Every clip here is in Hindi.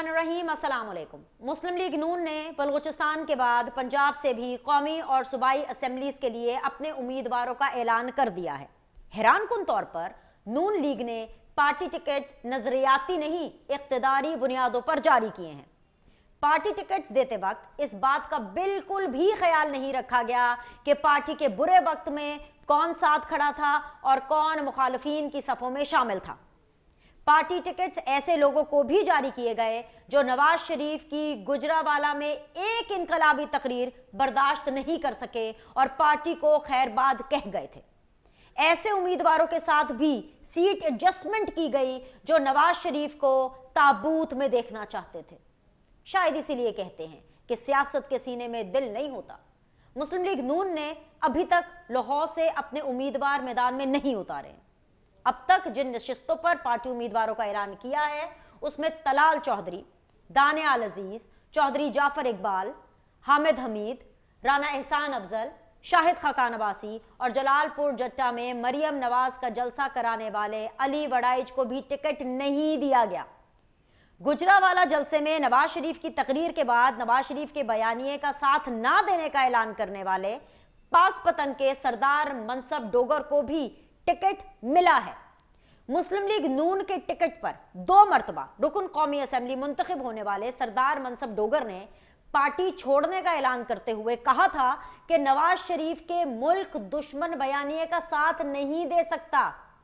बिस्मिल्लाहिर्रहमानिर्रहीम। अस्सलाम वालेकुम। मुस्लिम लीग नून ने बलूचिस्तान के बाद पंजाब से भी कौमी और सूबाई असेंबलीज के लिए अपने उम्मीदवारों का ऐलान कर दिया है। हैरानकुन तौर पर नून लीग ने पार्टी टिकट्स नजरियाती नहीं इख्तिदारी बुनियादों पर जारी किए हैं। पार्टी टिकट्स देते वक्त इस बात का बिल्कुल भी ख्याल नहीं रखा गया कि पार्टी के बुरे वक्त में कौन साथ खड़ा था और कौन मुखालिफिन की सफों में शामिल था। पार्टी टिकट्स ऐसे लोगों को भी जारी किए गए जो नवाज शरीफ की गुजरावाला में एक इनकलाबी तकरीर बर्दाश्त नहीं कर सके और पार्टी को खैरबाद कह गए थे। ऐसे उम्मीदवारों के साथ भी सीट एडजस्टमेंट की गई जो नवाज शरीफ को ताबूत में देखना चाहते थे। शायद इसीलिए कहते हैं कि सियासत के सीने में दिल नहीं होता। मुस्लिम लीग नून ने अभी तक लाहौर से अपने उम्मीदवार मैदान में नहीं उतारे। अब तक जिन नशिस्तों पर पार्टी उम्मीदवारों का ऐलान किया है उसमें तलाल चौधरी, दानियाल अजीज, चौधरी जाफर इकबाल, हामिद हमीद, राना एहसान अफजल, शाहिद खाकान अब्बासी और जलालपुर जट्टा में मरियम नवाज का जलसा कराने वाले अली वड़ाइच को भी टिकट नहीं दिया गया। गुजरावाला जलसे में नवाज शरीफ की तकरीर के बाद नवाज शरीफ के बयानिए का साथ ना देने का ऐलान करने वाले पाकपतन के सरदार मनसब डोगर को भी टिकट मिला है। मुस्लिम लीग नून के टिकट पर 2 मरतबा रुकन कौमी असेंबली मुंतखब होने वाले सरदार मनसब डोगर ने पार्टी छोड़ने का ऐलान करते हुए कहा था कि नवाज शरीफ के मुल्क दुश्मन बयानिए का साथ नहीं दे सकता।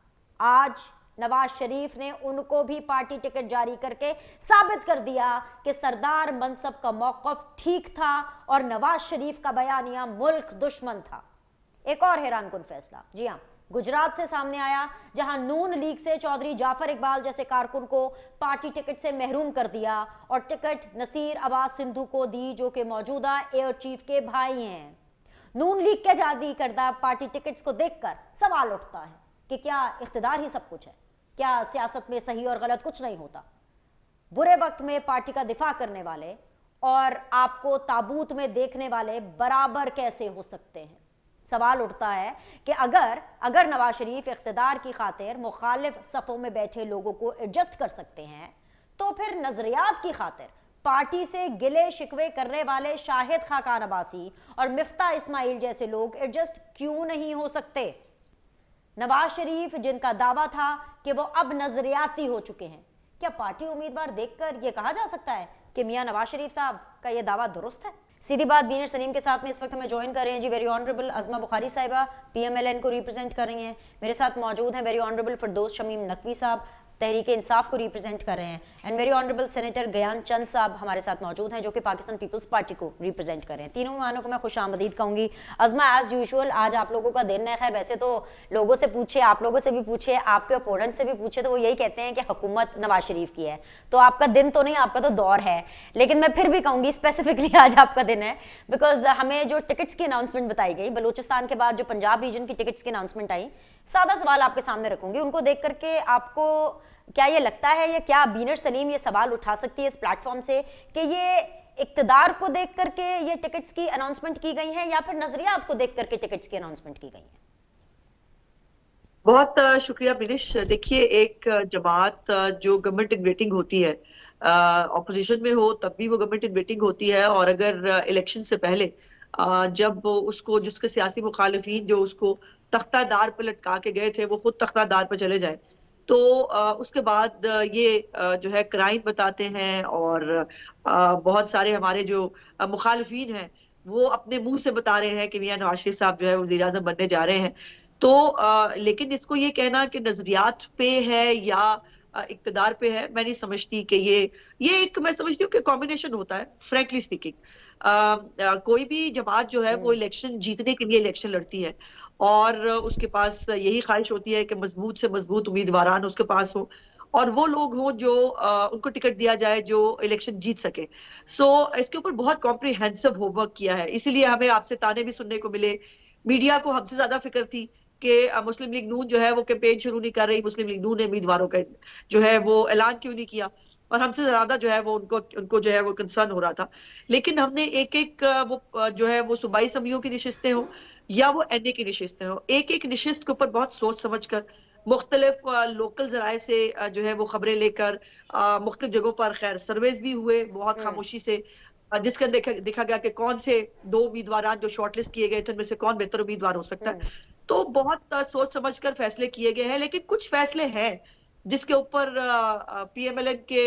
आज नवाज शरीफ ने उनको भी पार्टी टिकट जारी करके साबित कर दिया कि सरदार मनसब का मौक़िफ़ ठीक था और नवाज शरीफ का बयानिया मुल्क दुश्मन था। एक और हैरानकुन फैसला, जी हाँ, गुजरात से सामने आया, जहां नून लीग से चौधरी जाफर इकबाल जैसे कारकुन को पार्टी टिकट से महरूम कर दिया और टिकट नसीर अब्बास सिंधु को दी जो कि मौजूदा एयर चीफ के भाई हैं। नून लीग के जारी करदा पार्टी टिकट्स को देखकर सवाल उठता है कि क्या इख्तिदार ही सब कुछ है? क्या सियासत में सही और गलत कुछ नहीं होता? बुरे वक्त में पार्टी का दिफा करने वाले और आपको ताबूत में देखने वाले बराबर कैसे हो सकते हैं? सवाल उठता है कि अगर नवाज शरीफ इख्तिदार की खातिर मुखालिफ सफ़ों में बैठे लोगों को एडजस्ट कर सकते हैं तो फिर नजरियात की खातिर पार्टी से गिले शिकवे करने वाले शाहिद खाकान अब्बासी और मिफ्ता इस्माइल जैसे लोग एडजस्ट क्यों नहीं हो सकते? नवाज शरीफ जिनका दावा था कि वो अब नजरियाती हो चुके हैं, क्या पार्टी उम्मीदवार देखकर यह कहा जा सकता है कि मियां नवाज शरीफ साहब का यह दावा दुरुस्त है? सीधी बात बीनर सलीम के साथ में इस वक्त हमें ज्वाइन कर रहे हैं जी वेरी ऑनरेबल अज़मा बुखारी साहिबा, पीएमएलएन को रिप्रेजेंट कर रही हैं। मेरे साथ मौजूद हैं वेरी ऑनरेबल फिरदौस शमीम नकवी साहब, तहरीक इंसाफ को रिप्रेजेंट कर रहे हैं, and very honourable senator Gyan Chand साहब हमारे साथ मौजूद हैं जो कि पाकिस्तान पीपल्स पार्टी को रिप्रेजेंट कर रहे हैं। तीनों मेहमानों को मैं खुश आमदीद कहूँगी। अज़मा, एज यूजुअल आज आप लोगों का दिन है। खैर वैसे तो लोगों से पूछे, आप लोगों से भी पूछे, आपके ओपोनेंट से भी पूछे तो वो यही कहते हैं कि हुकूमत नवाज शरीफ की है, तो आपका दिन तो नहीं, आपका तो दौर है। लेकिन मैं फिर भी कहूँगी स्पेसिफिकली आज आपका दिन है बिकॉज हमें जो टिकट्स की अनाउंसमेंट बताई गई बलूचिस्तान के बाद जो पंजाब रीजन की टिकट्स की अनाउंसमेंट आई, सादा सवाल आपके सामने रखूंगी। उनको देख करके आपको क्या ये लगता है या क्या बीनर सलीम ये सवाल उठा सकती है इस प्लेटफॉर्म से कि ये इक्तदार को देख करके ये टिकट्स की अनाउंसमेंट की गई है या फिर नजरियात को देख करके टिकट्स की अनाउंसमेंट की गई है? बहुत शुक्रिया बिनिश। देखिए, एक जमात जो गवर्नमेंट इन वेटिंग होती है, ऑपोजिशन में हो तब भी वो गवर्नमेंट इन वेटिंग होती है, और अगर इलेक्शन से पहले जब उसको जिसके सियासी मुखालिफिन जो उसको तख्तादार पर लटका के गए थे वो खुद तख्तादार पर चले जाए तो उसके बाद ये जो है क्राइम बताते हैं, और बहुत सारे हमारे जो मुखालिफिन हैं वो अपने मुंह से बता रहे हैं कि मियां नवाज शरीफ साहब जो है वज़ीर आज़म बनने जा रहे हैं। तो लेकिन इसको ये कहना कि नजरियात पे है या इक्तदार पे है, मैं नहीं समझती कि ये एक, मैं समझती हूँ कि कॉम्बिनेशन होता है। फ्रैंकली स्पीकिंग, कोई भी जमात जो है वो इलेक्शन जीतने के लिए इलेक्शन लड़ती है और उसके पास यही ख्वाहिश होती है कि मजबूत से मजबूत उम्मीदवारान उसके पास हो और वो लोग हों जो उनको टिकट दिया जाए जो इलेक्शन जीत सके। सो इसके ऊपर बहुत कॉम्प्रिहेंसिव होमवर्क किया है, इसीलिए हमें आपसे ताने भी सुनने को मिले। मीडिया को हमसे ज्यादा फिक्र थी कि मुस्लिम लीग नून जो है वो कैंपेन शुरू नहीं कर रही, मुस्लिम लीग नून ने उम्मीदवारों का जो है वो ऐलान क्यों नहीं किया, और हमसे ज्यादा जो है वो उनको जो है वो कंसर्न हो रहा था। लेकिन हमने एक एक वो जो है वो सूबाई असम्बलियों की नशिस्तें हो या वो एनए की नशिस्तें हो, एक एक नशिस्त के ऊपर बहुत सोच समझ कर मुख्तलिफ लोकल जराए से जो है वो खबरें लेकर मुख्तलिफ जगहों पर खैर सर्वेज भी हुए बहुत खामोशी से, जिसके अंदर देखा गया कि कौन से 2 उम्मीदवार जो शॉर्टलिस्ट किए गए थे उनमें से कौन बेहतर उम्मीदवार हो सकता है। तो बहुत सोच समझकर फैसले किए गए हैं, लेकिन कुछ फैसले हैं जिसके ऊपर पीएमएलएन के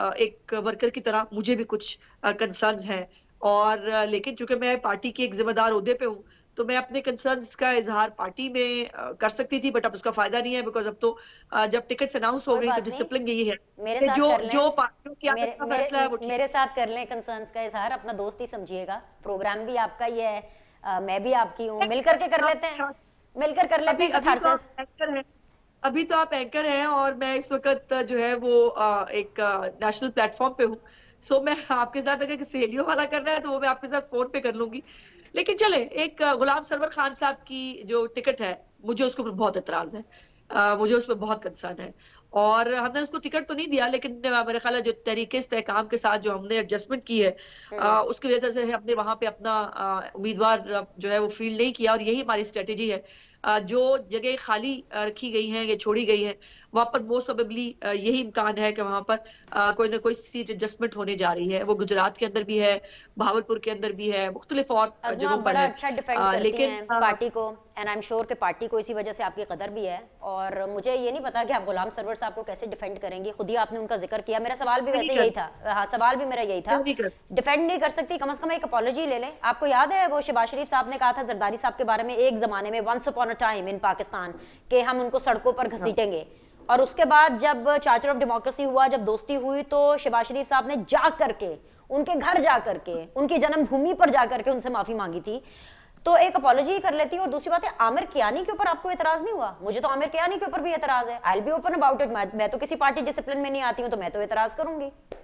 एक वर्कर की तरह मुझे भी कुछ कंसर्न्स हैं, और लेकिन चूंकि मैं पार्टी की एक जिम्मेदार ओहदे पे हूँ तो मैं अपने कंसर्न्स का इजहार पार्टी में कर सकती थी, बट अब उसका फायदा नहीं है, बिकॉज अब तो जब टिकट्स अनाउंस हो गई तो डिसिप्लिन यही है मेरे कि साथ जो कर लें, जो पार्टियों की आदत का फैसला है वो ठीक। मेरे साथ कर लें कंसर्न्स का इजहार, अपना दोस्त ही समझिएगा, प्रोग्राम भी आपका ही है, मैं भी आपकी हूँ, मिलकर के कर लेते हैं, मिलकर कर लेते हैं कैथारसिस। अभी तो आप एंकर हैं और मैं इस वक्त जो है वो एक नेशनल प्लेटफॉर्म पे हूँ, सो मैं आपके साथ अगर सहेलियों वाला करना है तो वो मैं आपके साथ फोन पे कर लूंगी। लेकिन चले, एक गुलाम सरवर खान साहब की जो टिकट है मुझे उसके ऊपर बहुत एतराज है, मुझे उस पर बहुत कंसर्न है, और हमने उसको टिकट तो नहीं दिया, लेकिन मेरे ख्याल है जो तरीके इस्तेहकाम के साथ जो हमने एडजस्टमेंट की है उसकी वजह से हमने वहां पे अपना उम्मीदवार जो है वो फील्ड नहीं किया, और यही हमारी स्ट्रेटेजी है। जो जगह खाली रखी गई हैं या छोड़ी गई है वहां पर मोस्ट प्रोबेबली यही इम्कान है कि वहां पर कोई ना कोई सीट एडजस्टमेंट होने जा रही है। वो गुजरात के अंदर भी है, भावलपुर के अंदर भी है, मुख्तलिफ और जगहों पर बड़ा है। अच्छा डिफेंड करती लेकिन हैं पार्टी को, एंड आई एम श्योर कि पार्टी को इसी वजह से आपकी कदर भी है, और मुझे ये नहीं पता कि आप गुलाम सरवर साहब को कैसे डिफेंड करेंगी, खुद ही आपने उनका जिक्र किया, मेरा सवाल भी वैसे यही था, हाँ सवाल भी मेरा यही था, डिफेंड नहीं कर सकती, कम से कम एक अपॉलॉजी ले लें। आपको याद है वो शहबाज शरीफ साहब ने कहा था जरदारी साहब के बारे में एक जमाने में, once upon a time in Pakistan, कि हम उनको सड़कों पर घसीटेंगे, और उसके बाद जब चार्टर ऑफ डेमोक्रेसी हुआ, जब दोस्ती हुई, तो शहबाज शरीफ साहब ने जा करके उनके घर जा करके, उनकी जन्मभूमि पर जा करके उनसे माफी मांगी थी। तो एक अपॉलॉजी कर लेती है। और दूसरी बात है, आमिर कियानी के ऊपर आपको एतराज नहीं हुआ? मुझे तो आमिर कियानी के ऊपर भी एतराज है। I will be open about it. मैं तो किसी पार्टी डिसिप्लिन में नहीं आती हूँ, तो मैं तो एतराज करूंगी।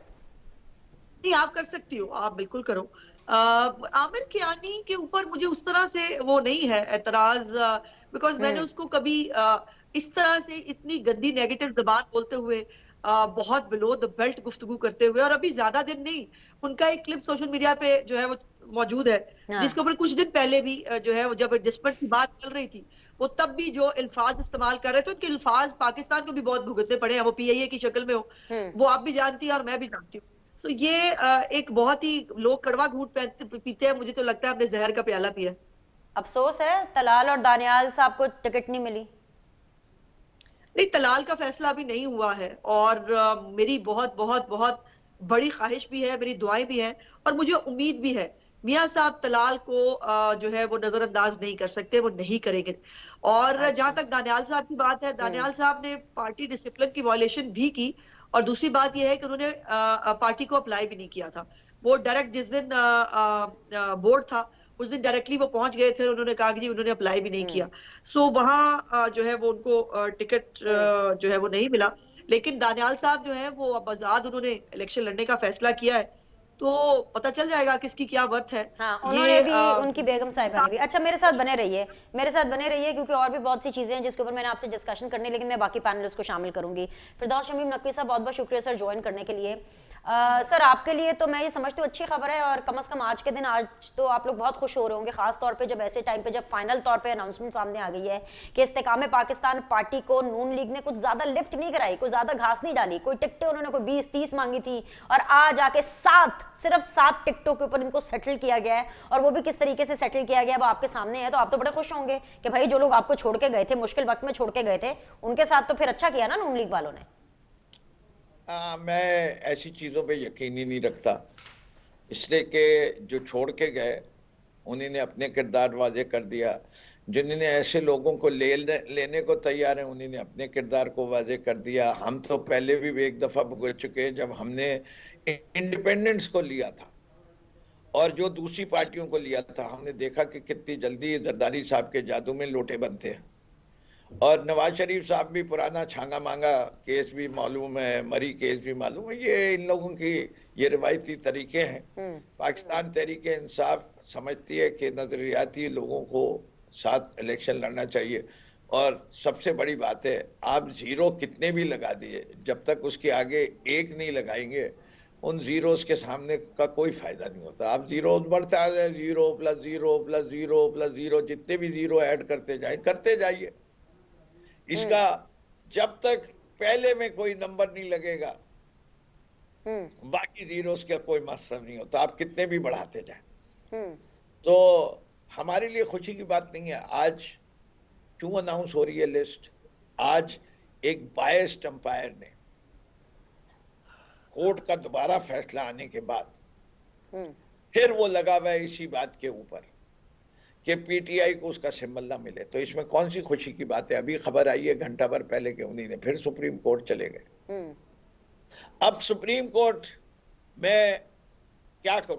नहीं, आप कर सकती हो, आप बिल्कुल करो। आमिर कियानी के ऊपर मुझे उस तरह से वो नहीं है एतराज, बिकॉज मैंने उसको कभी इस तरह से इतनी गंदी नेगेटिव जबान बोलते हुए, बहुत बिलो द बेल्ट गुफ्तगू करते हुए, और अभी ज्यादा दिन नहीं, उनका एक क्लिप सोशल मीडिया पे जो है वो मौजूद है, जिसके ऊपर कुछ दिन पहले भी जो है वो जब डिस्पट की बात चल रही थी, वो तब भी जो अल्फाज इस्तेमाल कर रहे थे, उनके अल्फाज पाकिस्तान को भी बहुत भुगतने पड़े हैं, वो पीआईए की शक्ल में हो, वो आप भी जानती है और मैं भी जानती हूँ। सो ये एक बहुत ही, लोग कड़वा घूंट पीते हैं, मुझे तो लगता है हमने जहर का प्याला पिया। अफसोस है तलाल और दानियाल साहब को टिकट नहीं मिली। नहीं, तलाल का फैसला अभी नहीं हुआ है, और मेरी बहुत बहुत बहुत बड़ी ख्वाहिश भी है, मेरी दुआएं भी हैं, और मुझे उम्मीद भी है मियां साहब तलाल को जो है वो नजरअंदाज नहीं कर सकते, वो नहीं करेंगे। और जहां तक दानियाल साहब की बात है, दानियाल साहब ने पार्टी डिसिप्लिन की वायलेशन भी की, और दूसरी बात यह है कि उन्होंने पार्टी को अप्लाई भी नहीं किया था। वो डायरेक्ट जिस दिन बोर्ड था उस दिन डायरेक्टली वो पहुंच गए थे, उन्होंने कहा कि जी उन्होंने अप्लाई भी नहीं किया। सो वहां जो है वो उनको टिकट जो है वो नहीं मिला। लेकिन दानियाल साहब जो है वो अब आजाद, उन्होंने इलेक्शन लड़ने का फैसला किया है, तो पता चल जाएगा किसकी क्या वर्थ है। हाँ, उन्होंने भी, उनकी बेगम साहिबा ने भी। अच्छा, मेरे साथ बने रहिए, मेरे साथ बने रहिए, क्योंकि और भी बहुत सी चीजें हैं जिसके ऊपर मैंने आपसे डिस्कशन करनी, लेकिन मैं बाकी पैनलिस्ट को शामिल करूंगी। फिरदौस शमीम नकवी साहब, बहुत बहुत शुक्रिया सर ज्वाइन करने के लिए। सर आपके लिए तो मैं ये समझती हूँ अच्छी खबर है, और कम से कम आज के दिन, आज तो आप लोग बहुत खुश हो रहे होंगे, खास तौर पे जब ऐसे टाइम पे जब फाइनल तौर पे अनाउंसमेंट सामने आ गई है कि इस्तेकाम पाकिस्तान पार्टी को नून लीग ने कुछ ज्यादा लिफ्ट नहीं कराई, कोई ज्यादा घास नहीं डाली, कोई टिकटें उन्होंने कोई 20-30 मांगी थी, और आज आके सिर्फ 7 टिकटों के ऊपर इनको सेटल किया गया है, और वो भी किस तरीके से सेटल किया गया है वो आपके सामने है। तो आप तो बड़े खुश होंगे कि भाई जो लोग आपको छोड़ के गए थे, मुश्किल वक्त में छोड़ के गए थे, उनके साथ तो फिर अच्छा किया ना नून लीग वालों ने। मैं ऐसी चीज़ों पे यकीन ही नहीं रखता, इसलिए कि जो छोड़ के गए उन्होंने अपने किरदार वाजे कर दिया, जिन्होंने ऐसे लोगों को लेने को तैयार हैं उन्होंने अपने किरदार को वाजे कर दिया। हम तो पहले भी एक दफ़ा भुगत चुके हैं जब हमने इंडिपेंडेंस को लिया था और जो दूसरी पार्टियों को लिया था, हमने देखा कि कितनी जल्दी जरदारी साहब के जादू में लोटे बनते हैं। और नवाज शरीफ साहब भी पुराना छांगा मांगा केस भी मालूम है, मरी केस भी मालूम है, ये इन लोगों की ये रिवायती तरीके हैं। पाकिस्तान तहरीक इंसाफ समझती है कि नजरियाती लोगों को साथ इलेक्शन लड़ना चाहिए, और सबसे बड़ी बात है आप जीरो कितने भी लगा दिए, जब तक उसके आगे एक नहीं लगाएंगे उन जीरोस के सामने का कोई फायदा नहीं होता। आप जीरो बढ़ता है, 0 + 0 + 0 + 0, जितने भी जीरो ऐड करते जाइए। इसका जब तक पहले में कोई नंबर नहीं लगेगा, बाकी जीरोस का कोई मतलब नहीं होता, आप कितने भी बढ़ाते जाए। तो हमारे लिए खुशी की बात नहीं है। आज क्यों अनाउंस हो रही है लिस्ट? आज एक बायस्ड अंपायर ने कोर्ट का दोबारा फैसला आने के बाद फिर वो लगा हुआ है इसी बात के ऊपर कि पीटीआई को उसका सिंबल ना मिले। तो इसमें कौन सी खुशी की बात है? अभी खबर आई है घंटा भर पहले कि उन्हीं फिर सुप्रीम कोर्ट चले गए। अब सुप्रीम कोर्ट में क्या करूं?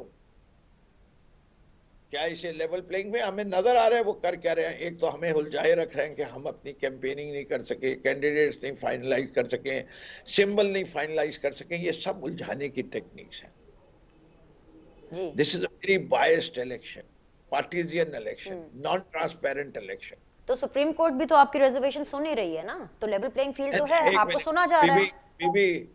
क्या इसे लेवल प्लेइंग में हमें नजर आ रहा है वो कर क्या रहे हैं? एक तो हमें उलझाए रख रहे हैं कि हम अपनी कैंपेनिंग नहीं कर सके, कैंडिडेट्स नहीं फाइनलाइज कर सके, सिंबल नहीं फाइनलाइज कर सके। ये सब उलझाने की टेक्निक्स हैं। This is a very biased election, partisan election, non transparent election. तो सुप्रीम कोर्ट भी तो आपकी रिजर्वेशन सुन ही रही है ना, तो लेवल प्लेइंग फील्ड तो है, आपको सुना जा रहा है।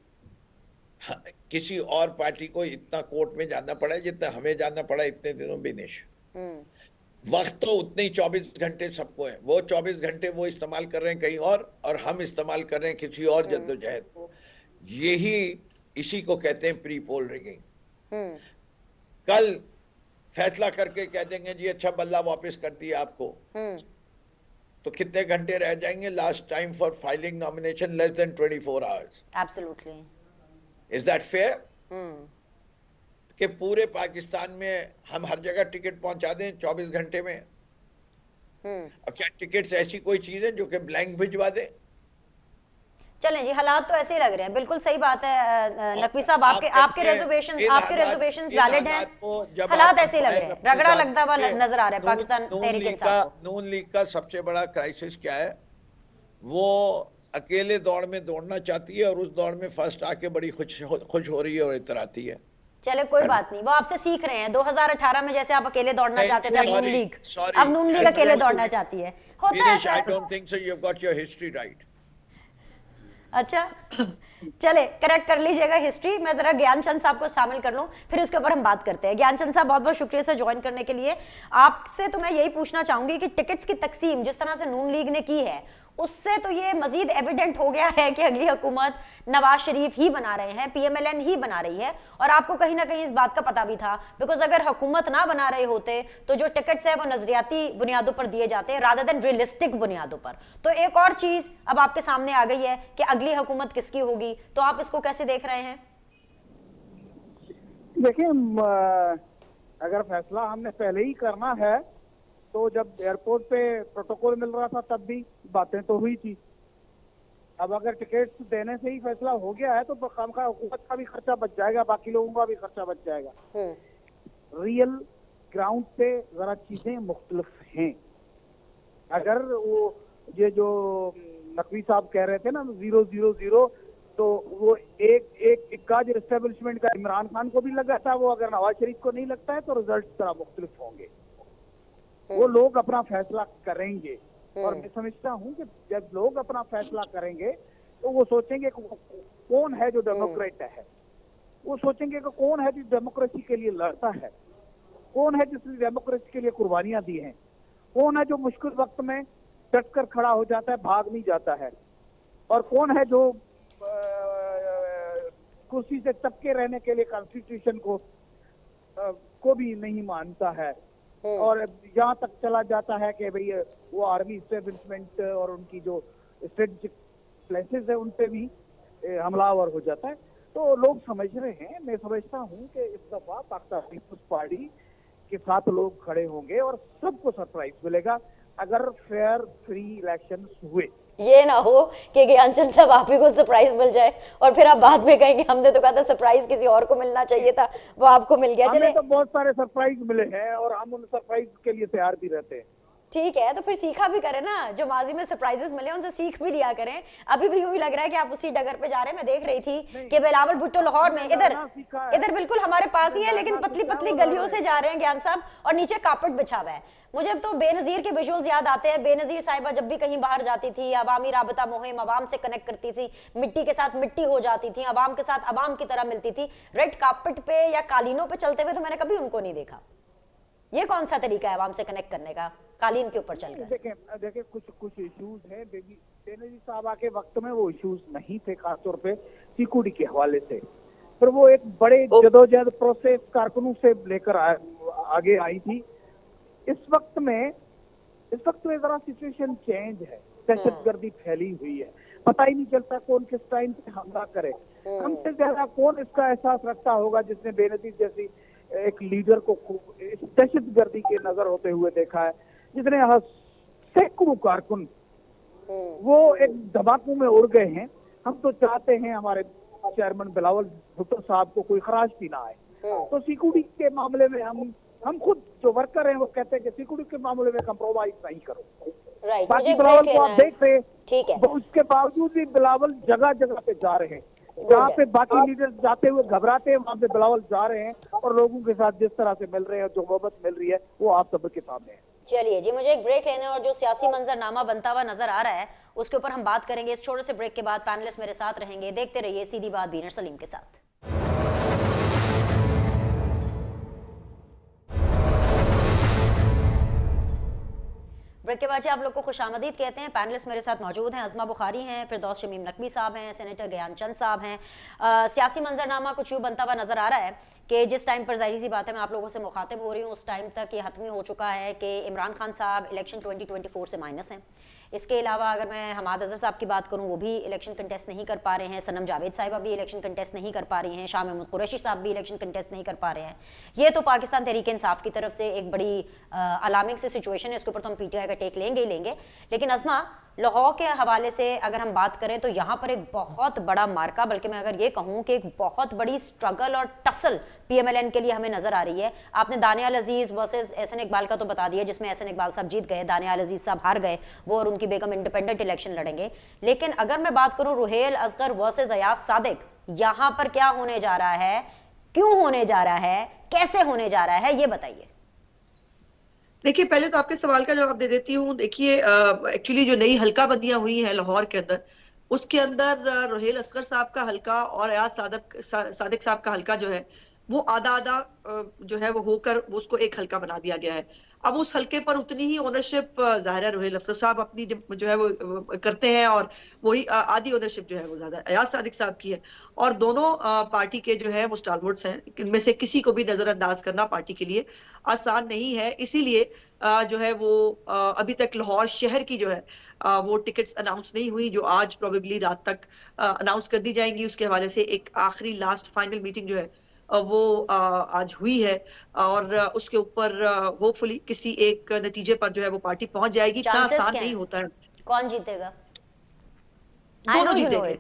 किसी और पार्टी को इतना कोर्ट में जाना पड़ा है जितना हमें जाना पड़ा इतने दिनों बिनेश। वक्त तो उतने ही 24 घंटे सबको है, वो 24 घंटे वो इस्तेमाल कर रहे हैं कहीं और हम इस्तेमाल कर रहे हैं किसी और जद्दोजहद। यही इसी को कहते हैं प्री पोल रिगिंग। कल फैसला करके कह देंगे जी अच्छा बल्ला वापस कर दिया आपको, तो कितने घंटे रह जाएंगे? Last time for filing nomination less than 24 hours. Absolutely. Is that fair? कि पूरे पाकिस्तान में हम हर जगह टिकट पहुंचा दें 24 घंटे में? और क्या टिकट्स ऐसी कोई चीज है जो कि ब्लैंक भिजवा दें? चलें जी, हालात तो ऐसे ही लग रहे हैं। बिल्कुल सही बात है नकवी साहब, आपके रेजर्वेशंस वैलिड हैं, हालात ऐसे ही लग रहे हैं, रगड़ा लगता हुआ नजर आ रहा है पाकिस्तान तहरीक इंसाफ को। नून लीग का सबसे बड़ा क्राइसिस क्या है? वो अकेले दौड़ में दौड़ना चाहती है और उस दौड़ में फर्स्ट आके बड़ी खुश हो रही है और इतराती है। चले कोई बात नहीं, वो आपसे सीख रहे हैं। 2018 में जैसे आप अकेले दौड़ना चाहते थे, अब नून लीग अकेले दौड़ना चाहती है। होता है ऐसा। I don't think so. You've got your history right. अच्छा चले करेक्ट कर लीजिएगा हिस्ट्री। मैं जरा ज्ञानचंद साहब को शामिल कर लूं, फिर उसके ऊपर हम बात करते हैं। ज्ञानचंद साहब बहुत बहुत शुक्रिया से ज्वाइन करने के लिए। आपसे तो मैं यही पूछना चाहूंगी कि टिकट्स की तकसीम जिस तरह से नून लीग ने की है, उससे तो ये मजीद एविडेंट हो गया है कि अगली हुकूमत नवाज शरीफ ही बना रहे हैं, पीएमएलएन ही बना रही है। और आपको कहीं ना कहीं इस बात का पता भी था, बिकॉज अगर हुकूमत ना बना रहे होते तो जो टिकट्स है वो नजरियाती बुनियादों पर दिए जाते हैं रादर देन रियलिस्टिक बुनियादों पर। तो एक और चीज अब आपके सामने आ गई है कि अगली हुकूमत किसकी होगी, तो आप इसको कैसे देख रहे हैं? देखिए, अगर फैसला हमने पहले ही करना है तो जब एयरपोर्ट पे प्रोटोकॉल मिल रहा था तब भी बातें तो हुई थी। अब अगर टिकट्स देने से ही फैसला हो गया है तो काम का हुकूमत का भी खर्चा बच जाएगा, बाकी लोगों का भी खर्चा बच जाएगा। रियल ग्राउंड पे जरा चीजें मुख्तलिफ हैं। अगर वो ये जो नकवी साहब कह रहे थे ना 000, तो वो एक इक्का जो एस्टेब्लिशमेंट का इमरान खान को भी लगा था, वो अगर नवाज शरीफ को नहीं लगता है तो रिजल्ट जरा मुख्तलिफ होंगे। वो लोग अपना फैसला करेंगे और मैं समझता हूँ कि जब लोग अपना फैसला करेंगे तो वो सोचेंगे कौन है जो डेमोक्रेट है, वो सोचेंगे कि कौन है जो डेमोक्रेसी के लिए लड़ता है, कौन है जिसने डेमोक्रेसी के लिए कुर्बानियां दी हैं, कौन है जो मुश्किल वक्त में डट कर खड़ा हो जाता है, भाग नहीं जाता है, और कौन है जो कुर्सी से टपके रहने के लिए कॉन्स्टिट्यूशन को भी नहीं मानता है। और यहाँ तक चला जाता है कि भाई वो आर्मी एस्टेब्लिशमेंट और उनकी जो स्ट्रेटेजिक प्लेसेस है उन पे भी हमलावर हो जाता है। तो लोग समझ रहे हैं, मैं समझता हूँ कि इस दफा पाकिस्तान पीपुल्स पार्टी के साथ लोग खड़े होंगे और सबको सरप्राइज मिलेगा अगर फेयर फ्री इलेक्शन हुए। ये ना हो कि ज्ञानचंद साहब आप ही को सरप्राइज मिल जाए और फिर आप बाद में कहेंगे हमने तो कहा था सरप्राइज किसी और को मिलना चाहिए था, वो आपको मिल गया। हमें तो बहुत सारे सरप्राइज मिले हैं और हम उन सरप्राइज के लिए तैयार भी रहते हैं। ठीक है, तो फिर सीखा भी करें ना, जो माजी में सरप्राइजेस मिले उनसे सीख भी लिया करें। अभी भी यूं ही लग रहा है कि आप उसी डगर पे जा रहे हैं। मैं देख रही थी कि बिलावल भुट्टो लाहौर में इधर बिल्कुल हमारे पास ही है, लेकिन पतली पतली गलियों से जा रहे हैं ज्ञान साहब, और नीचे कारपेट बिछा हुआ है। मुझे तो बेनजीर के विजुअल्स याद आते हैं। बेनजीर साहिबा जब भी कहीं बाहर जाती थी, अवामी राबता मुहिम, अवाम से कनेक्ट करती थी, मिट्टी के साथ मिट्टी हो जाती थी, अवाम के साथ अवाम की तरह मिलती थी। रेड कारपेट पे या कालीनों पे चलते हुए तो मैंने कभी उनको नहीं देखा। ये कौन सा तरीका है अवाम से कनेक्ट करने का? कालीन के ऊपर चल गए। देखें कुछ इश्यूज हैं। बेनजीर साहब आके वक्त में वो इश्यूज नहीं थे, खासतौर पे सिक्योरिटी के हवाले से। फिर वो एक बड़े जदोजहद प्रोसेस कारकुनों से लेकर आगे आई थी। इस वक्त तो जरा सिचुएशन चेंज है, दहशतगर्दी फैली हुई है, पता ही नहीं चलता कौन किस टाइम पे हमला करे। हमसे ज्यादा कौन इसका एहसास रखता होगा जिसने बेनजीर जैसी एक लीडर को इस दहशतगर्दी के नजर होते हुए देखा है, जितने सैकड़ों कारकुन वो एक धमाकों में उड़ गए हैं। हम तो चाहते हैं हमारे चेयरमैन बिलावल भुट्टो साहब को कोई खराश भी ना आए। तो सिक्योरिटी के मामले में हम खुद जो वर्कर हैं वो कहते हैं कि सिक्योरिटी के मामले में कंप्रोमाइज नहीं करो। राइट, बाकी बिलावल को आप देख रहे हैं, ठीक है, उसके बावजूद भी बिलावल जगह जगह पे जा रहे हैं। जहाँ पे बाकी लीडर्स जाते हुए घबराते हैं, वहाँ पे बिलावल जा रहे हैं और लोगों के साथ जिस तरह से मिल रहे हैं, जो मोहब्बत मिल रही है, वो आप सबके सामने है। चलिए जी, मुझे एक ब्रेक लेना है और जो सियासी मंजरनामा बनता हुआ नजर आ रहा है उसके ऊपर हम बात करेंगे। इस छोटे से ब्रेक के बाद पैनलिस्ट मेरे साथ रहेंगे। देखते रहिए सीधी बात बीनर सलीम के साथ। ब्रेक के बाद आप लोग को खुशामदीद कहते हैं। पैनलिस्ट मेरे साथ मौजूद हैं, अज़मा बुखारी हैं, फिरदौस शमीम नकवी साहब हैं, सेनेटर ज्ञान चंद साहब हैं। सियासी मंजरनामा कुछ यूँ बनता हुआ नजर आ रहा है कि जिस टाइम पर जाहिर सी बात है मैं आप लोगों से मुखातिब हो रही हूँ, उस टाइम तक ये हतमी हो चुका है कि इमरान खान साहब इलेक्शन 2024 से माइनस हैं। इसके अलावा अगर मैं हमाद अजहर साहब की बात करूं, वो भी इलेक्शन कंटेस्ट नहीं कर पा रहे हैं। सनम जावेद साहिबा भी इलेक्शन कंटेस्ट नहीं कर पा रही हैं। शाह महमूद कुरैशी साहब भी इलेक्शन कंटेस्ट नहीं कर पा रहे हैं। ये तो पाकिस्तान तहरीक इंसाफ की तरफ से एक बड़ी अलार्मिंग सी सिचुएशन है। इसके ऊपर तो हम पीटीआई का टेक लेंगे ही लेंगे। लेकिन अज़मा, लाहौर के हवाले से अगर हम बात करें तो यहाँ पर एक बहुत बड़ा मार्का, बल्कि मैं अगर ये कहूँ कि एक बहुत बड़ी स्ट्रगल और टसल पीएमएलएन के लिए हमें नजर आ रही है। आपने दानियाल अजीज वर्सेस एहसन इकबाल का तो बता दिया, जिसमें एहसन इकबाल साहब जीत गए, दानियाल अजीज साहब हार गए। वो और उनकी बेगम इंडिपेंडेंट इलेक्शन लड़ेंगे। लेकिन अगर मैं बात करूँ रुहेल असगर वर्सेस अयाज सादिक, यहाँ पर क्या होने जा रहा है, क्यों होने जा रहा है, कैसे होने जा रहा है, ये बताइए। देखिए, पहले तो आपके सवाल का जवाब दे देती हूँ। देखिए, एक्चुअली जो नई हल्का बंदियां हुई हैं लाहौर के अंदर, उसके अंदर रुहेल असगर साहब का हल्का और अयाज सादिक साहब का हल्का जो है वो आधा आधा जो है वो होकर उसको एक हल्का बना दिया गया है। अब उस हल्के पर उतनी ही ओनरशिप जाहिर है रुहेल असगर साहब अपनी जो है वो करते हैं, और वही आधी ओनरशिप जो है वो ज्यादा अयाज सादिक साहब की है। और दोनों पार्टी के जो है वो स्टालवर्ड्स हैं। इनमें से किसी को भी नजरअंदाज करना पार्टी के लिए आसान नहीं है। इसीलिए जो है वो अभी तक लाहौर शहर की जो है वो टिकट्स अनाउंस नहीं हुई, जो आज प्रोबेबली रात तक अनाउंस कर दी जाएंगी। उसके हवाले से एक आखिरी लास्ट फाइनल मीटिंग जो है वो आज हुई है, और उसके ऊपर होपफुली किसी एक नतीजे पर जो है वो पार्टी पहुंच जाएगी। इतना आसान नहीं होता है। कौन जीतेगा? दोनों जीतेंगे।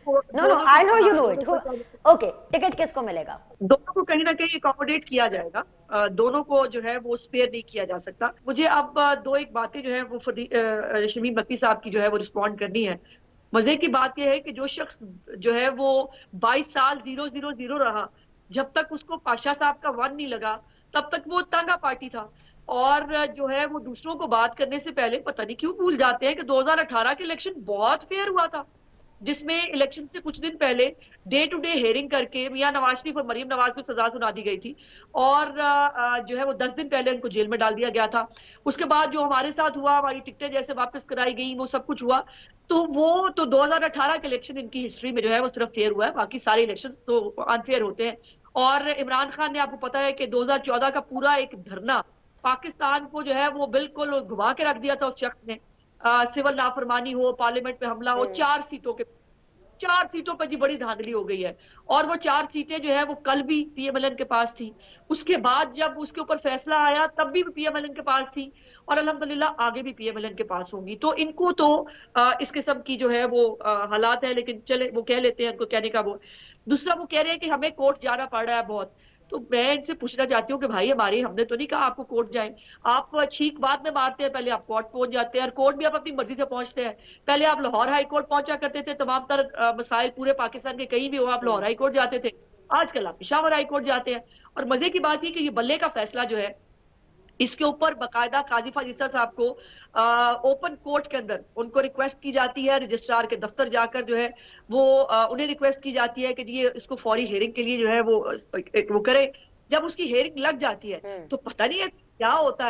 ओके, टिकट किसको मिलेगा? दोनों को कहीं ना कहीं अकोमोडेट किया जाएगा। दोनों को जो है वो स्पेयर नहीं किया जा सकता। मुझे अब दो एक बातें जो है वो शमीम नकवी साहब की जो है वो रिस्पॉन्ड करनी है। मजे की बात यह है कि जो शख्स जो है वो 22 साल 0-0-0 रहा, जब तक उसको पाशा साहब का वन नहीं लगा तब तक वो तांगा पार्टी था। और जो है वो दूसरों को बात करने से पहले पता नहीं क्यों भूल जाते हैं कि 2018 के इलेक्शन बहुत फेयर हुआ था, जिसमें इलेक्शन से कुछ दिन पहले डे टू डे हेयरिंग करके मियां नवाज शरीफ और मरीम नवाज को सजा सुना दी गई थी, और जो है वो 10 दिन पहले उनको जेल में डाल दिया गया था। उसके बाद जो हमारे साथ हुआ, हमारी टिकटें जैसे वापस कराई गई, वो सब कुछ हुआ। तो वो तो 2018 के इलेक्शन इनकी हिस्ट्री में जो है वो सिर्फ फेयर हुआ है, बाकी सारे इलेक्शन तो अनफेयर होते हैं। और इमरान खान ने, आपको पता है कि 2014 का पूरा एक धरना पाकिस्तान को जो है वो बिल्कुल घुमा के रख दिया था उस शख्स ने। सिविल नाफरमानी हो, पार्लियामेंट पे हमला हो, 4 सीटों पर जी बड़ी धांधली हो गई है। और वो 4 सीटें जो है वो कल भी पीएमएलएन के पास थी, उसके बाद जब उसके ऊपर फैसला आया तब भी पीएमएलएन के पास थी, और अल्हम्दुलिल्लाह आगे भी पीएमएलएन के पास होंगी। तो इनको तो इस किस्म की जो है वो हालात है, लेकिन चले वो कह लेते हैं, उनको कहने का वो। दूसरा वो कह रहे हैं कि हमें कोर्ट जाना पड़ रहा है बहुत। तो मैं इनसे पूछना चाहती हूँ कि भाई हमने तो नहीं कहा आपको कोर्ट जाएं। आप छींक बाद में मारते हैं, पहले आप कोर्ट पहुंच जाते हैं, और कोर्ट भी आप अपनी मर्जी से पहुंचते हैं। पहले आप लाहौर हाई कोर्ट पहुंचा करते थे, तमाम तर मसाइल पूरे पाकिस्तान के कहीं भी हो आप लाहौर हाई कोर्ट जाते थे। आजकल आप पेशावर हाई कोर्ट जाते हैं। और मजे की बात है कि ये बल्ले का फैसला जो है, इसके ऊपर बाकायदा काजी फाजिसा साहब को ओपन कोर्ट के अंदर उनको रिक्वेस्ट की जाती है, रजिस्ट्रार के दफ्तर जाकर जो है वो उन्हें रिक्वेस्ट की जाती है कि ये इसको फौरी हेयरिंग के लिए जो है वो करे। जब उसकी हेयरिंग लग जाती है तो पता नहीं है क्या होता है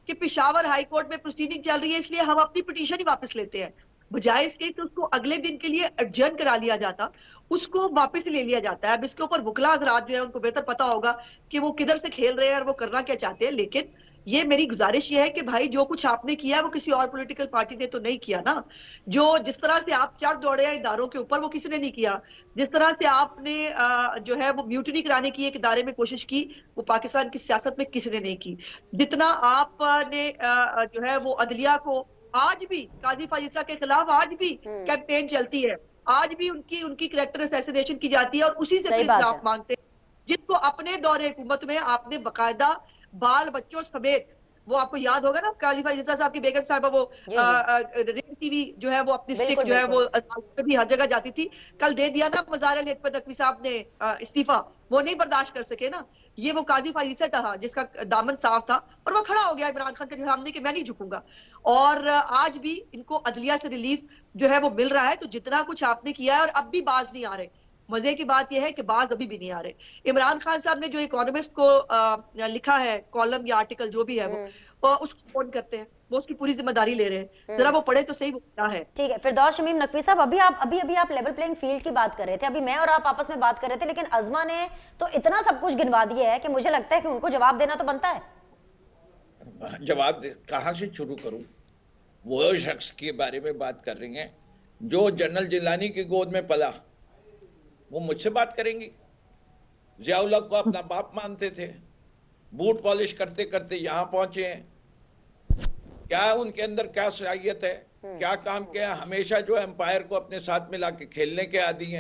कि पेशावर हाई कोर्ट में प्रोसीडिंग चल रही है इसलिए हम अपनी पिटीशन ही वापस लेते हैं, बजाय इसके कि उसको अगले दिन के लिए एडजर्न करा लिया जाता, उसको वापस ले लिया जाता है। अब इसके ऊपर वकला हजरात जो है उनको बेहतर पता होगा कि वो किधर से खेल रहे हैं और वो करना क्या चाहते हैं। लेकिन ये मेरी गुजारिश ये है कि भाई जो कुछ आपने किया वो किसी और पॉलिटिकल पार्टी ने तो नहीं किया ना। जो जिस तरह से आप चढ़ दौड़े हैं इदारों के ऊपर वो किसी ने नहीं किया। जिस तरह से आपने जो है वो म्यूटनी कराने की एक इदारे में कोशिश की वो पाकिस्तान की सियासत में किसी ने नहीं की। जितना आपने जो है वो अदलिया को, आज भी काजी फाजिसा के खिलाफ आज भी कैंपेन चलती है, आज भी उनकी कैरेक्टर असैसिनेशन की जाती है और उसी से इंसाफ मांगते हैं, जिसको अपने दौरे हुकूमत में आपने बकायदा बाल बच्चों समेत, वो आपको याद होगा ना काजी फाजिसा साहब की बेगम साहबा वो रेड टीवी जो है वो अपनी स्टिक जो है वो भी हर जगह जाती थी, कल दे दिया ना मज़ार अल-हिकमत नकवी साहब ने इस्तीफा, वो नहीं बर्दाश्त कर सके ना। ये वो काजी फाजिसा था जिसका दामन साफ था और वो खड़ा हो गया इमरान खान के सामने कि मैं नहीं झुकूंगा। और आज भी इनको अदलिया से रिलीफ जो है वो मिल रहा है। तो जितना कुछ आपने किया है और अब भी बाज नहीं आ रहे। मजे की बात यह है कि बाज अभी भी नहीं आ रहे। इमरान खान साहब ने जो इकोनॉमिस्ट को लिखा है कॉलम या आर्टिकल जो भी है वो उसको फोन करते हैं, वो उसकी पूरी जिम्मेदारी ले रहे हैं, जरा वो पढ़े तो सही वो क्या है। ठीक है, फिरदौस शमीम नकवी साहब, अभी आप लेवल प्लेइंग फील्ड की बात कर रहे थे, अभी मैं और आप आपस में बात कर रहे थे, लेकिन अज़मा ने तो इतना सब कुछ गिनवा दिया है कि मुझे लगता है कि उनको जवाब देना तो बनता है। जवाब कहाँ से शुरू करूं? वो शख्स के बारे में बात कर रही हैं जो जनरल जिलानी की गोद में पला, वो मुझसे बात करेंगी? ज़ियाउल हक को अपना बाप मानते थे, बूट पॉलिश करते करते यहाँ पहुंचे हैं। क्या उनके अंदर क्या सलाहियत है, क्या काम किया? हमेशा जो एम्पायर को अपने साथ मिला के खेलने के आदी हैं।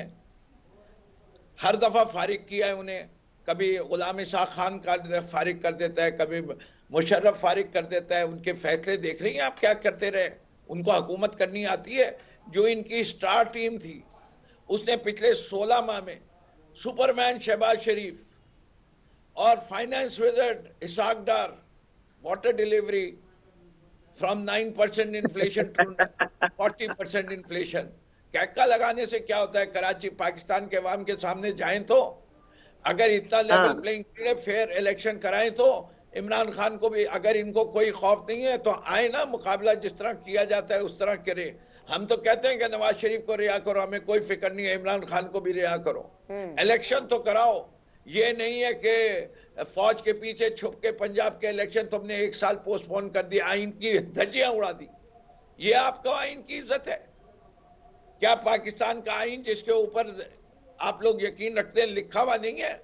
हर दफा फारिग किया है उन्हें, कभी गुलाम इसाक खान का फारिग कर देता है, कभी मुशर्रफ फारिग कर देता है। उनके फैसले देख रही हैं आप क्या करते रहे? उनको हुकूमत करनी आती है। जो इनकी स्टार टीम थी उसने पिछले 16 माह में सुपरमैन शहबाज शरीफ और finance wizard Ishaq Dar, what a delivery from 9% inflation to 40% inflation. कैका लगाने से क्या होता है? कराची पाकिस्तान के अवाम के सामने जाएं तो अगर इतना level playing field fair election कराएं तो इमरान खान को भी, अगर इनको कोई खौफ नहीं है तो आए ना, मुकाबला जिस तरह किया जाता है उस तरह करे। हम तो कहते हैं कि नवाज शरीफ को रिहा करो, हमें कोई फिक्र नहीं है, इमरान खान को भी रिहा करो, इलेक्शन तो कराओ। ये नहीं है कि फौज के पीछे छुप के पंजाब के इलेक्शन तुमने 1 साल पोस्टपोन कर दिया, आइन की धज्जियां उड़ा दी। ये आपको आइन की इज्जत है क्या? पाकिस्तान का आइन जिसके ऊपर आप लोग यकीन रखते हैं, लिखा हुआ नहीं है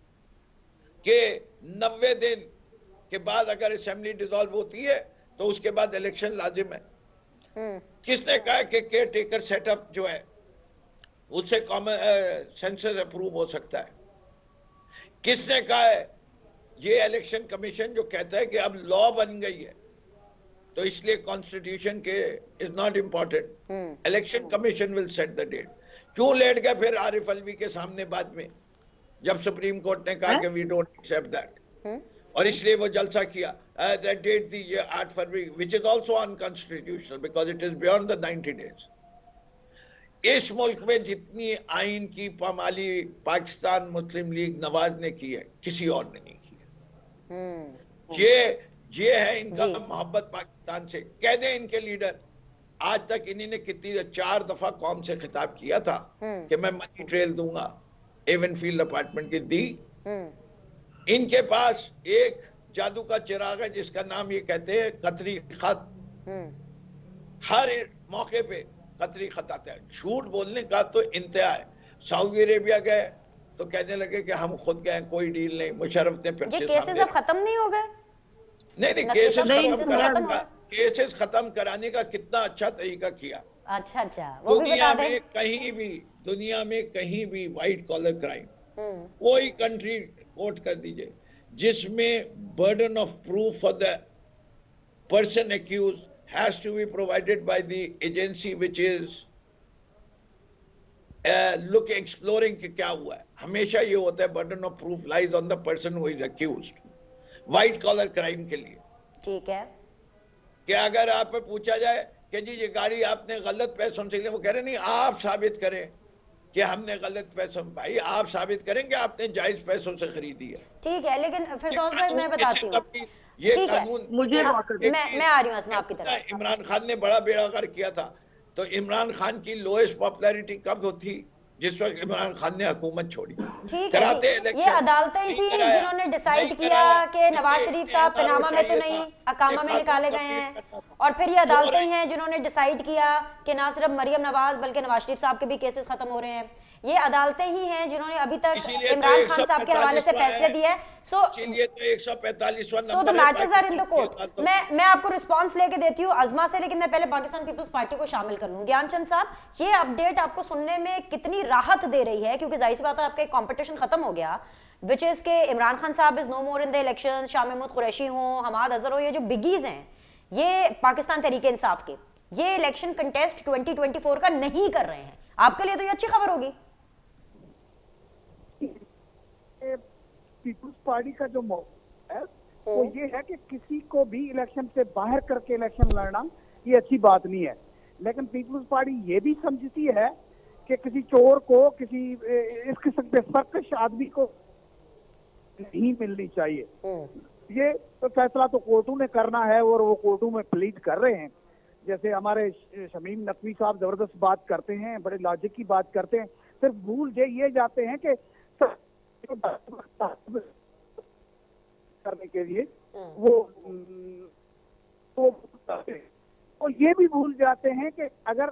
कि 90 दिन के बाद अगर असेंबली डिसॉल्व होती है तो उसके बाद इलेक्शन लाजिम है। किसने कहा कि केयर टेकर सेटअप जो है उससे कॉमन सेंसस अप्रूव हो सकता है? किसने कहा है? ये इलेक्शन कमीशन जो कहता है कि अब लॉ बन गई है तो इसलिए कॉन्स्टिट्यूशन के is not important, election commission will set the date. क्यों लेट गए फिर आरिफ अलवी के सामने बाद में, जब सुप्रीम कोर्ट ने कहा कि वी डोंट एक्सेप्ट दैट, और इसलिए वो जलसा किया। दैट डेट दी 8 फरवरी which is also unconstitutional because it is beyond the 90 days. इस मुल्क में जितनी आइन की पामाली पाकिस्तान मुस्लिम लीग नवाज ने की है, किसी और ने नहीं की है। ये है इनका मोहब्बत पाकिस्तान से। कह दें इनके लीडर, आज तक इन्होंने कितनी 4 दफा कौम से खिताब किया था कि मैं मनी ट्रेल दूंगा, एवन फील्ड अपार्टमेंट की दी। इनके पास एक जादू का चिराग है जिसका नाम ये कहते हैं कतरी खत। हर मौके पे कतरी खत आता है। झूठ बोलने का तो इंतहा है। सऊदी अरेबिया गए तो कहने लगे कि हम खुद गए, कोई डील नहीं। मुशर्रफ ने फिर केसेस अब खत्म नहीं हो गए? नहीं, केसेस खत्म कराने का कितना अच्छा तरीका किया। अच्छा, वो भी बता दें। दुनिया में कहीं भी व्हाइट कॉलर क्राइम कोई कंट्री कोट कर दीजिए जिसमें burden of proof for the person accuse has to be provided by the agency which is look exploring कि क्या हुआ है। हमेशा ये होता है burden of proof lies on the person who is accused white collar crime के लिए। ठीक है कि अगर आप पे पूछा जाए कि जी ये गाड़ी आपने गलत पैसों से ली, वो कह रहे नहीं आप साबित करें कि हमने गलत पैसों। भाई आप साबित करें कि आपने जायज पैसों से खरीदी है। ठीक है, लेकिन फिरदौस भाई मैं बताती हूँ, ये ठीक है, कानून मुझे मैं आ रही हूँ असमा आपकी तरफ। इमरान खान ने बड़ा बेड़ागर किया था, तो इमरान खान की लोएस्ट पॉपुलैरिटी कब थी? जिस वक्त इमरान खान ने हुकूमत छोड़ी। ठीक कराते है, इलेक्शन ये अदालतें थी जिन्होंने डिसाइड किया कि नवाज शरीफ साहब पनामा में तो नहीं, अकामा में निकाले गए हैं, और फिर ये अदालतें ही हैं जिन्होंने डिसाइड किया कि ना सिर्फ मरियम नवाज बल्कि नवाज शरीफ साहब के भी केसेस खत्म हो रहे हैं। ये अदालतें ही हैं जिन्होंने अभी तक इमरान खान साहब के हवाले से फैसले दिए हैं। So the matters are in the court. मैं आपको रिस्पांस लेके देती हूँ अजमा से, लेकिन मैं पहले पाकिस्तान पीपल्स पार्टी को शामिल कर लूं। ज्ञानचंद साहब, ये अपडेट आपको सुनने में कितनी राहत दे रही है, क्योंकि जाहिर सी बात है आपका एक कंपटीशन खत्म हो गया, विच इज के इमरान खान साहब is no more in the election, Shah Mahmood Qureshi हो, हमाद अजहर हो, ये जो बिगीज हैं ये पाकिस्तान तहरीक इंसाफ के, ये इलेक्शन कंटेस्ट 2024 का नहीं कर रहे हैं। आपके लिए तो ये अच्छी खबर होगी। पीपुल्स पार्टी का जो मौका है वो ये है कि किसी को भी इलेक्शन से बाहर करके इलेक्शन लड़ना ये अच्छी बात नहीं है, लेकिन पीपुल्स पार्टी ये भी समझती है कि किसी चोर को, किसी इस किस्म के सर्कश आदमी को नहीं मिलनी चाहिए। ये तो फैसला तो कोर्टों ने करना है और वो कोर्टों में प्लीड कर रहे हैं। जैसे हमारे शमीम नकवी साहब जबरदस्त बात करते हैं, बड़े लॉजिक की बात करते हैं, सिर्फ भूल ये जाते हैं कि करने के लिए वो तो ये भी भूल जाते हैं कि अगर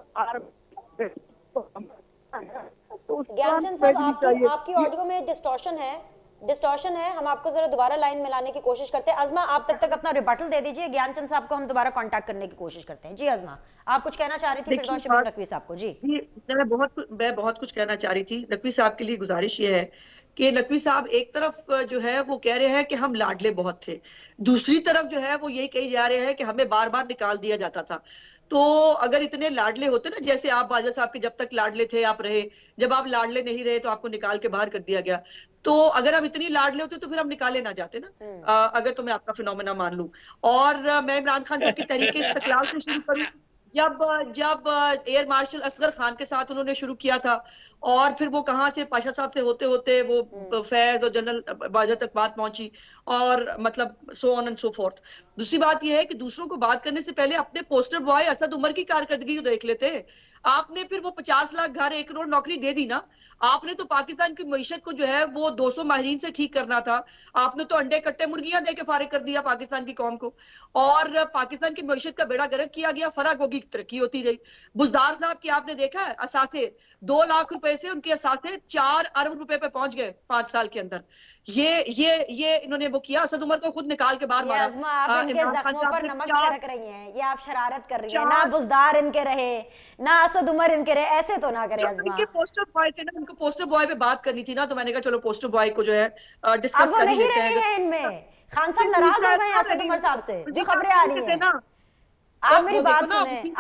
ज्ञानचंद साहब आपकी ऑडियो में डिस्टॉर्शन है, हम आपको जरा दोबारा लाइन में लाने की कोशिश करते हैं। अजमा, आप तब तक अपना रिबटल दे दीजिए, ज्ञानचंद साहब को हम दोबारा कांटेक्ट करने की कोशिश करते हैं। जी अजमा, आप कुछ कहना चाह रही थी फिरदौस शमीम नकवी साहब को। जी, मैं बहुत कुछ कहना चाह रही थी। नकवी साहब के लिए गुजारिश ये है कि नकवी साहब एक तरफ जो है वो कह रहे हैं कि हम लाडले बहुत थे, दूसरी तरफ जो है वो यही कही जा रहे हैं कि हमें बार बार निकाल दिया जाता था। तो अगर इतने लाडले होते ना, जैसे आप बाजा साहब के जब तक लाडले थे आप रहे, जब आप लाडले नहीं रहे तो आपको निकाल के बाहर कर दिया गया, तो अगर हम इतनी लाडले होते तो फिर हम निकाले ना जाते ना। अगर तो मैं आपका फिनोमेना मान लूं। और मैं इमरान खान साहब की तहरीक इस्तिकलाल से शुरू करूं, जब एयर मार्शल असगर खान के साथ उन्होंने शुरू किया था, और फिर वो कहां से पाशा साहब से होते होते वो फैज और जनरल बाजा तक बात पहुंची, और मतलब so on and so forth. दूसरी बात यह है कि दूसरों को बात करने से पहले अपने पोस्टर बॉय असद उमर की कारकर्दगी को देख लेते। आपने फिर वो 50 लाख घर 1 करोड़ नौकरी दे दी ना। आपने तो पाकिस्तान की मईशत को जो है वो 200 माहिरीन से ठीक करना था। आपने तो अंडे कट्टे मुर्गियां दे के फारिग कर दिया पाकिस्तान की कौम को, और पाकिस्तान की मईशत का बेड़ा गर्क किया गया। फराग होगी, तरक्की होती रही। बुजदार साहब की आपने देखा है असासे 2 लाख रुपए से उनके असासे 4 अरब रुपए पे पहुंच गए 5 साल के अंदर। ये इन्होंने वो किया। असद उमर को खुद निकाल के बाहर मारा। आप इनके जख्मों पर नमक छिड़क रही हैं, ये आप शरारत कर रही हैं। ना बुजदार इनके रहे, ना असद उमर इनके रहे, ऐसे तो ना करें अज़मा। इनके पोस्टर बॉय थे ना, उनको पोस्टर बॉय पे बात करनी थी ना, तो मैंने कहा चलो पोस्टर बॉय को जो है डिस्कस कर ही लेते हैं। इनमें खान साहब नाराज हो गए हैं असद उमर साहब से, जो खबरें आ रही हैं। आप मेरी बात सुनें,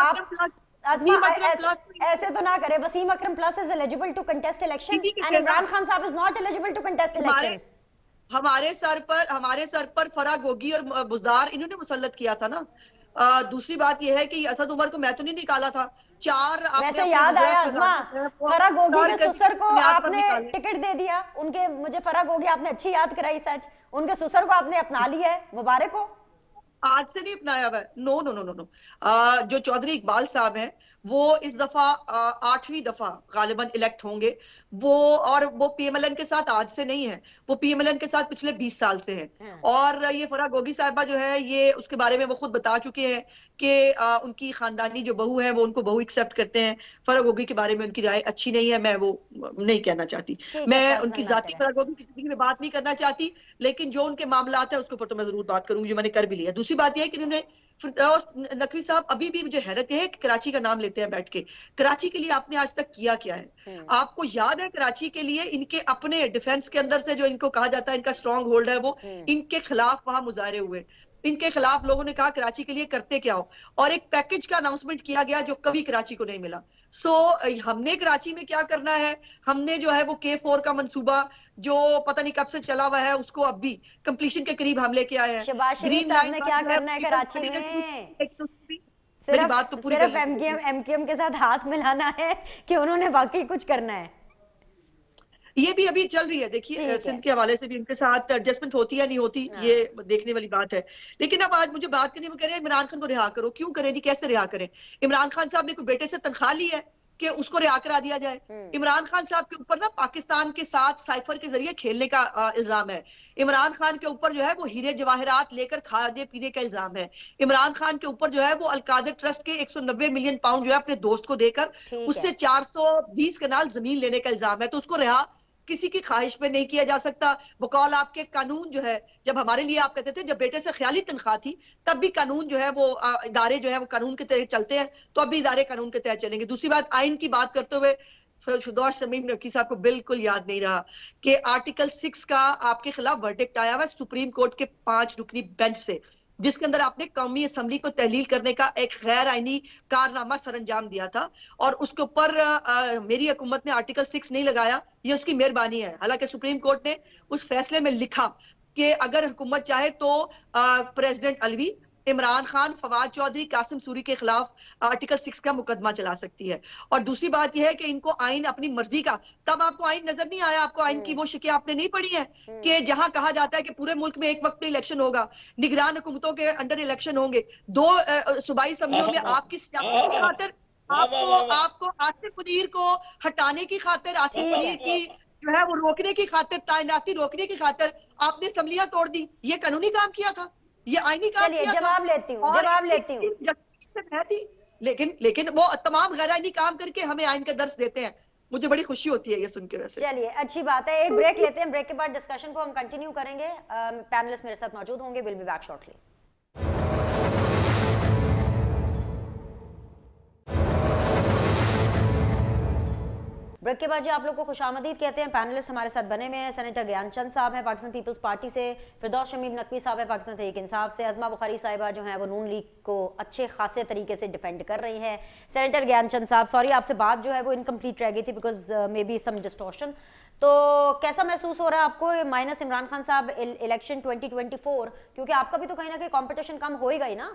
आप ऐसे तो ना करें। Wasim Akram plus is eligible to contest election and Imran Khan साहब is not eligible to contest election. हमारे सर पर फराग होगी और बुजदार इन्होंने मुसल्लत किया था ना। दूसरी बात यह है कि असद उमर को मैं तो नहीं निकाला था। 4 वैसे याद आया अज़मा, फराग होगी के ससुर को आपने टिकट दे दिया उनके। मुझे फराग होगी आपने अच्छी याद कराई, सच उनके ससुर को आपने अपना लिया है, मुबारक हो। आज से नहीं अपनाया हुआ है, नो नो नो नो। जो चौधरी इकबाल साहब हैं वो इस दफा 8वीं दफा गालिबन इलेक्ट होंगे। वो पीएमएलएन के साथ आज से नहीं है, वो पीएमएलएन के साथ पिछले 20 साल से है। और ये फराग गोगी साहिबा जो है, ये उसके बारे में वो खुद बता चुके हैं कि उनकी खानदानी जो बहू है वो उनको बहू एक्सेप्ट करते हैं। फराग गोगी के बारे में उनकी राय अच्छी नहीं है, मैं वो नहीं कहना चाहती। मैं उनकी जाती फराग गोगी की जिंदगी में बात नहीं करना चाहती, लेकिन जो उनके मामलात है उसके ऊपर तो मैं जरूर बात करूंगी, जो मैंने कर भी लिया। दूसरी बात यह है कि उन्होंने नकवी साहब अभी भी मुझे हैरत है कि कराची का नाम लेते हैं बैठ के। कराची के लिए आपने आज तक किया क्या है? आपको याद है कराची के लिए इनके अपने डिफेंस के अंदर से जो इनको कहा जाता है इनका स्ट्रॉन्ग होल्ड है, वो इनके खिलाफ वहां मुजाहरे हुए। इनके खिलाफ लोगों ने कहा कराची के लिए करते क्या हो, और एक पैकेज का अनाउंसमेंट किया गया जो कभी कराची को नहीं मिला। हमने कराची में क्या करना है, हमने जो है वो K4 का मंसूबा जो पता नहीं कब से चला हुआ है उसको अब भी कंप्लीशन के करीब हम लेके आए हैं। ग्रीन लाइन में क्या करना है कराची में? मेरी बात तो पूरी सिर्फ एमकेएम के साथ हाथ मिलाना है कि उन्होंने वाकई कुछ करना है? ये भी अभी चल रही है। देखिए सिंध के हवाले से भी इनके साथ एडजस्टमेंट होती है नहीं होती, ये देखने वाली बात है। लेकिन अब आज मुझे बात करनी, वो कह रहे हैं इमरान खान को रिहा करो। क्यों करें जी, कैसे रिहा करें? इमरान खान साहब ने कोई बेटे से तनख्वाह ली है कि उसको रिहा करा दिया जाए? इमरान खान साहब के ऊपर ना पाकिस्तान के साथ साइफर के जरिए खेलने का इल्जाम है। इमरान खान के ऊपर जो है वो हीरे जवाहरात लेकर खाने पीने का इल्जाम है। इमरान खान के ऊपर जो है वो अलकादिर ट्रस्ट के 190 मिलियन पाउंड जो है अपने दोस्त को देकर उससे 420 कनाल जमीन लेने का इल्जाम है। तो उसको रिहा किसी की ख्वाहिश पे नहीं किया जा सकता। बकौल आपके कानून जो है, जब हमारे लिए आप कहते थे जब बेटे से ख्याली तनख्वाह थी तब भी कानून जो है वो इदारे जो है वो कानून के तहत चलते हैं, तो अब भी इदारे कानून के तहत चलेंगे। दूसरी बात, आइन की बात करते हुए फिरदौस शमीम नकवी साहब को बिल्कुल याद नहीं रहा कि आर्टिकल 6 का आपके खिलाफ वर्डिक्ट आया हुआ सुप्रीम कोर्ट के 5 रुकनी बेंच से, जिसके अंदर आपने कौमी असम्बली को तहलील करने का एक गैर आईनी कारनामा सरंजाम दिया था, और उसके ऊपर मेरी हुकूमत ने आर्टिकल 6 नहीं लगाया। ये उसकी मेहरबानी है। हालांकि सुप्रीम कोर्ट ने उस फैसले में लिखा कि अगर हुकूमत चाहे तो प्रेसिडेंट अलवी, इमरान खान, फवाद चौधरी, कासिम सूरी के खिलाफ आर्टिकल 6 का मुकदमा चला सकती है। और दूसरी बात यह है कि इनको आइन अपनी मर्जी का, तब आपको आइन नजर नहीं आया, आपको आइन की वो शिकें आपने नहीं पढ़ी है कि जहां कहा जाता है कि पूरे मुल्क में एक वक्त में इलेक्शन होगा, निगरान हुकूमतों के अंडर इलेक्शन होंगे, 2 सूबाई असम्बलियों में आपकी सियासत की खातिर आपको आसिफ मुनीर को हटाने की खातिर, आसिफ मुनीर की जो है वो रोकने की खातिर, तैनाती रोकने की खातिर आपने असम्बलियां तोड़ दी। ये कानूनी काम किया था, ये आईनी काम किया था। जवाब लेती हूँ। लेकिन वो तमाम गैर आईनी काम करके हमें आइन का दर्स देते हैं। मुझे बड़ी खुशी होती है ये सुन के। वैसे चलिए अच्छी बात है, एक ब्रेक लेते हैं, ब्रेक के बाद डिस्कशन को हम कंटिन्यू करेंगे। पैनलिस्ट मेरे साथ मौजूद होंगे, will be back shortly. Break के बाद जी आप लोग को खुशामदीद कहते हैं। पैनलिस्ट हमारे साथ बने हुए हैं, सेनेटर ज्ञानचंद साहब हैं पाकिस्तान पीपल्स पार्टी से, फिरदौस शमीम नकवी साहब है पाकिस्तान तहरीक इंसाफ से, अज़मा बुखारी साहिबा जो हैं वो नून लीग को अच्छे खासे तरीके से डिफेंड कर रही हैं। सेनेटर ज्ञानचंद साहब, सॉरी आपसे बात जो है वो इनकम्प्लीट रह गई थी because may be some distortion. तो कैसा महसूस हो रहा है आपको माइनस इमरान खान साहब इलेक्शन 2024, क्योंकि आपका भी तो कहीं ना कहीं कॉम्पिटिशन कम होएगा ही ना?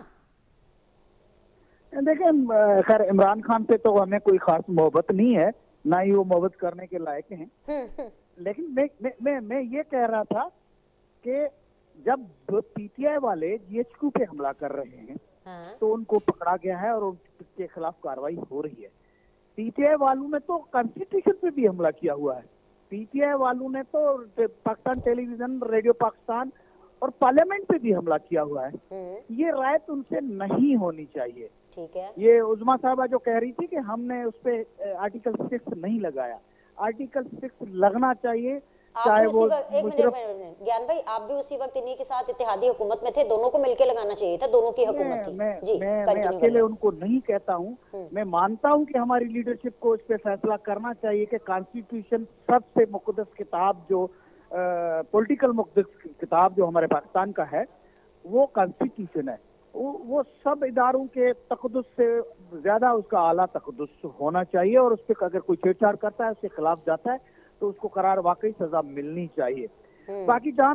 देखिए खैर इमरान खान से तो हमें कोई खास मोहब्बत नहीं है, ना ही वो मोहब्बत करने के लायक हैं। लेकिन मैं ये कह रहा था कि जब पीटीआई वाले जीएचक्यू पे हमला कर रहे हैं तो उनको पकड़ा गया है और उनके खिलाफ कार्रवाई हो रही है। पीटीआई वालों ने तो कॉन्स्टिट्यूशन पे भी हमला किया हुआ है। पीटीआई वालों ने तो पाकिस्तान टेलीविजन, रेडियो पाकिस्तान और पार्लियामेंट पे भी हमला किया हुआ है। ये राय तो उनसे नहीं होनी चाहिए। ठीक है, ये उज़मा साहबा जो कह रही थी कि हमने उस पे आर्टिकल 6 नहीं लगाया, आर्टिकल 6 लगना चाहिए। चाहे वो एक मिनट ज्ञान भाई, आप भी उसी वक्त इन्हीं के साथ इत्तेहादी हुकूमत में थे, दोनों को मिलके लगाना चाहिए था, दोनों की हुकूमत थी। मैं अकेले उनको नहीं कहता हूँ। मैं मानता हूँ कि हमारी लीडरशिप को इस पे फैसला करना चाहिए कि कॉन्स्टिट्यूशन सबसे मुक़द्दस किताब जो पॉलिटिकल मुक़द्दस किताब जो हमारे पाकिस्तान का है वो कॉन्स्टिट्यूशन है। वो सब इदारों के तकद्दुस से ज्यादा उसका आला तकद्दुस होना चाहिए, और उस पर अगर कोई छेड़छाड़ करता है, उसके खिलाफ जाता है तो उसको करार वाकई सजा मिलनी चाहिए। बाकी जहाँ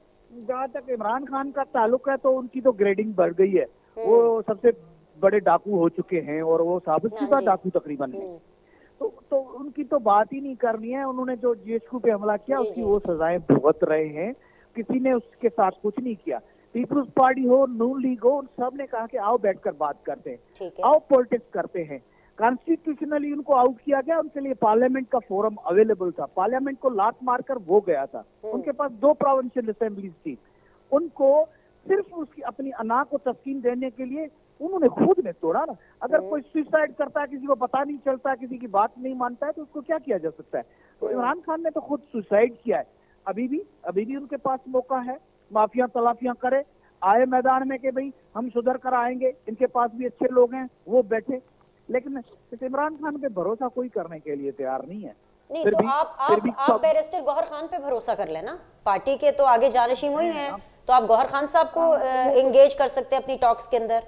तक इमरान खान का ताल्लुक है तो उनकी तो ग्रेडिंग बढ़ गई है। वो सबसे बड़े डाकू हो चुके हैं और वो साबित शुदा डाकू तकरीबन है। तो उनकी तो बात ही नहीं करनी है। उन्होंने जो जीएचक्यू पे हमला किया उसकी वो सजाएं भुगत रहे हैं, किसी ने उसके साथ कुछ नहीं किया। पीपल्स पार्टी हो, नून लीग हो, उन सब ने कहा कि आओ बैठकर बात करते हैं, आओ पॉलिटिक्स करते हैं। कॉन्स्टिट्यूशनली उनको आउट किया गया, उनके लिए पार्लियामेंट का फोरम अवेलेबल था, पार्लियामेंट को लात मारकर वो गया था। उनके पास 2 प्रोविंशियल असेंबलीज थी, उनको सिर्फ उसकी अपनी अना को तस्कीन देने के लिए उन्होंने खुद ने तोड़ा ना। अगर कोई सुसाइड करता है, किसी को पता नहीं चलता, किसी की बात नहीं मानता है, तो उसको क्या किया जा सकता है? तो इमरान खान ने तो खुद सुसाइड किया है। अभी भी उनके पास मौका है, माफिया तलाफियां करे, आए मैदान में कि भाई हम सुधर कर आएंगे, इनके पास भी अच्छे लोग हैं, वो बैठे। लेकिन इमरान खान पे भरोसा कोई करने के लिए तैयार नहीं है। नहीं तो आप बैरिस्टर गौहर खान पे भरोसा कर लेना, पार्टी के तो आगे जानशीन हुई हैं, तो आप गौहर खान साहब को एंगेज कर सकते हैं अपनी टॉक्स के अंदर।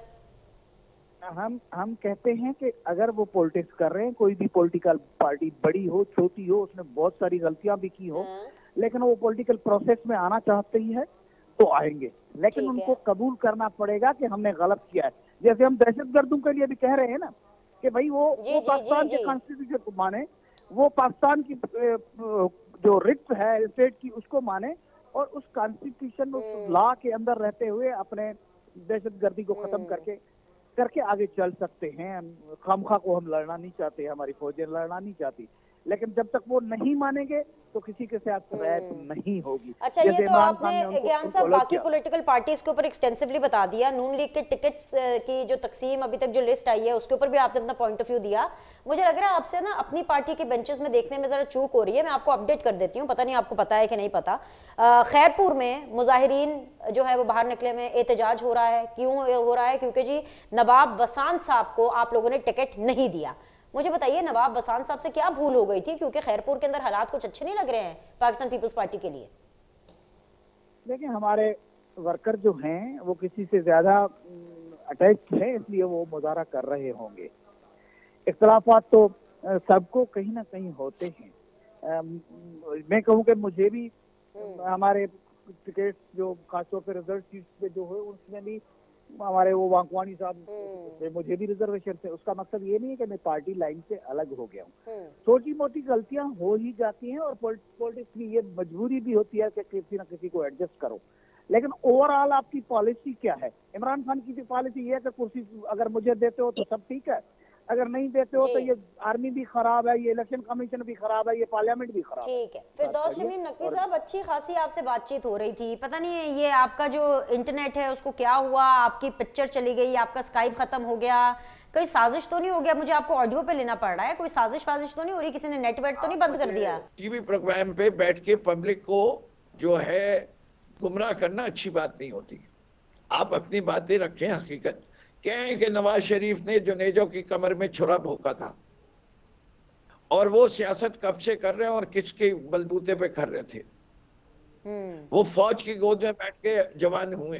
हम कहते हैं कि अगर वो पॉलिटिक्स कर रहे हैं, कोई भी पॉलिटिकल पार्टी बड़ी हो छोटी हो, उसने बहुत सारी गलतियां भी की हो, लेकिन वो पॉलिटिकल प्रोसेस में आना चाहते ही है तो आएंगे। लेकिन उनको कबूल करना पड़ेगा कि हमने गलत किया है। जैसे हम दहशतगर्दों के लिए भी कह रहे हैं ना कि भाई वो पाकिस्तान के कॉन्स्टिट्यूशन को माने, वो पाकिस्तान की जो रिट है स्टेट की उसको माने और उस कॉन्स्टिट्यूशन उस लॉ के अंदर रहते हुए अपने दहशतगर्दी को खत्म करके आगे चल सकते हैं। खामखा को हम लड़ना नहीं चाहते, हमारी फौजें लड़ना नहीं चाहती, लेकिन जब तक वो नहीं मानेंगे तो किसी के साथ रियायत नहीं होगी। अच्छा, ये तो आपने ज्ञान साहब बाकी पॉलिटिकल पार्टीज के ऊपर एक्सटेंसिवली बता दिया। नून लीग के टिकट्स की जो तकसीम अभी तक जो लिस्ट आई है उसके ऊपर भी आपने अपना पॉइंट ऑफ व्यू दिया। मुझे लग रहा है आपसे ना अपनी पार्टी के बेंचेस में देखने में जरा चूक हो रही है। मैं आपको अपडेट कर देती हूँ, पता नहीं आपको पता है कि नहीं पता। खैरपुर में मुजाहिरीन जो है वो बाहर निकले में एहतजाज हो रहा है। क्यों हो रहा है? क्योंकि जी नवाब वसान साहब को आप लोगों ने टिकट नहीं दिया। मुझे बताइए नवाब वसान साहब से क्या भूल हो गई थी? क्योंकि खैरपुर के अंदर हालात कुछ अच्छे नहीं लग रहे हैं पाकिस्तान पीपल्स पार्टी के लिए। देखिए, हमारे वर्कर जो हैं वो किसी से ज्यादा अटैच है, इसलिए वो मुजाहरा कर रहे होंगे। इख्तलाफात तो सबको कहीं ना कहीं होते हैं। मैं कहूँ कि मुझे भी हमारे टिकट जो खासतौर पर रिजर्व सीट पे जो है उसमें भी हमारे वो वांकवानी साहब मुझे भी रिजर्वेशन थे। उसका मकसद ये नहीं है कि मैं पार्टी लाइन से अलग हो गया हूँ। छोटी मोटी गलतियां हो ही जाती हैं और पॉलिटिक्स की ये मजबूरी भी होती है कि किसी ना किसी को एडजस्ट करो। लेकिन ओवरऑल आपकी पॉलिसी क्या है? इमरान खान की भी पॉलिसी ये है कि कुर्सी अगर मुझे देते हो तो सब ठीक है, अगर नहीं देते हो तो ये आर्मी भी खराब है, ये इलेक्शन कमीशन भी खराब है, ये पार्लियामेंट भी खराब है। ठीक है, फिरदौस शमीम नकवी साहब, अच्छी खासी आपसे बातचीत हो रही थी। पता नहीं ये आपका जो इंटरनेट है उसको क्या हुआ, आपकी पिक्चर चली गई, आपका स्काइप खत्म हो गया, कोई साजिश तो नहीं हो गया? मुझे आपको ऑडियो पे लेना पड़ रहा है। कोई साजिश तो नहीं हो रही? किसी ने नेटवर्क तो नहीं बंद कर दिया? टीवी प्रोग्राम पे बैठ के पब्लिक को जो है गुमराह करना अच्छी बात नहीं होती। आप अपनी बातें रखें, हकीकत कहें कि नवाज शरीफ ने जुनेजो की कमर में छुरा भोंका था और वो सियासत कब से कर रहे हैं और किसके बलबूते पे कर रहे थे। वो फौज की गोद में बैठ के जवान हुए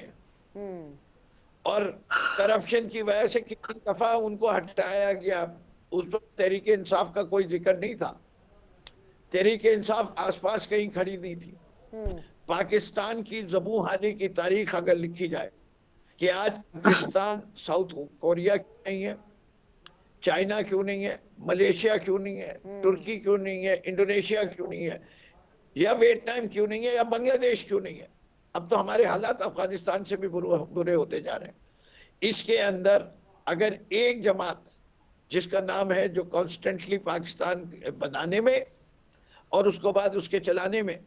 और करप्शन की वजह से कितनी दफा उनको हटाया गया। उस पर तहरीक इंसाफ का कोई जिक्र नहीं था। तहरीक इंसाफ आसपास कहीं खड़ी नहीं थी। पाकिस्तान की ज़बूहानी की तारीख अगर लिखी जाए कि आज पाकिस्तान साउथ कोरिया क्यों नहीं है, चाइना क्यों नहीं है, मलेशिया क्यों नहीं है, तुर्की क्यों नहीं है, इंडोनेशिया क्यों नहीं है, या वियतनाम क्यों नहीं है, या बांग्लादेश क्यों नहीं है। अब तो हमारे हालात अफगानिस्तान से भी बुरे होते जा रहे हैं। इसके अंदर अगर एक जमात जिसका नाम है जो कॉन्स्टेंटली पाकिस्तान बनाने में और उसको बाद उसके चलाने में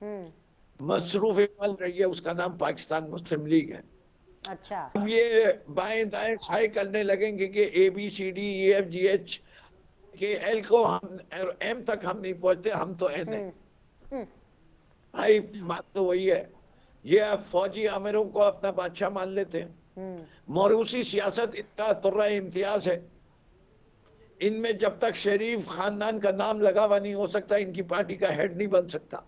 मसरूफ अमल रही है, उसका नाम पाकिस्तान मुस्लिम लीग है। अच्छा, अब ये बाएं दाएं साए करने लगेंगे कि ABCDEFGH के L को हम M तक हम नहीं पहुंचते, हम तो N है। भाई बात तो वही है। ये अब फौजी आमिरों को अपना बादशाह मान लेते हैं। मौरूसी सियासत इतना तुर्रा इम्तियाज है, इनमें जब तक शरीफ खानदान का नाम लगा हुआ नहीं हो सकता, इनकी पार्टी का हेड नहीं बन सकता।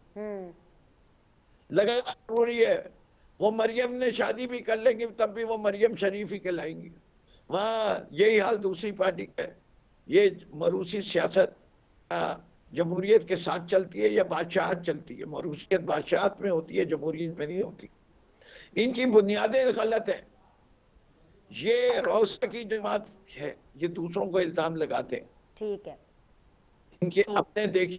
लगाना जरूरी है। वो मरियम ने शादी भी कर लेंगे तब भी वो मरियम शरीफ ही कहलाएंगी। वहाँ यही हाल दूसरी पार्टी का है। ये मरूसी सियासत जमहूरियत के साथ चलती है या बादशाहत चलती है। मरूसियत बादशाहत में होती है, जमहूरियत में नहीं होती। इनकी बुनियादें गलत है। ये रोस्ता की जमात है, ये दूसरों को इल्जाम लगाते हैं। ठीक है, इनके अपने देखिए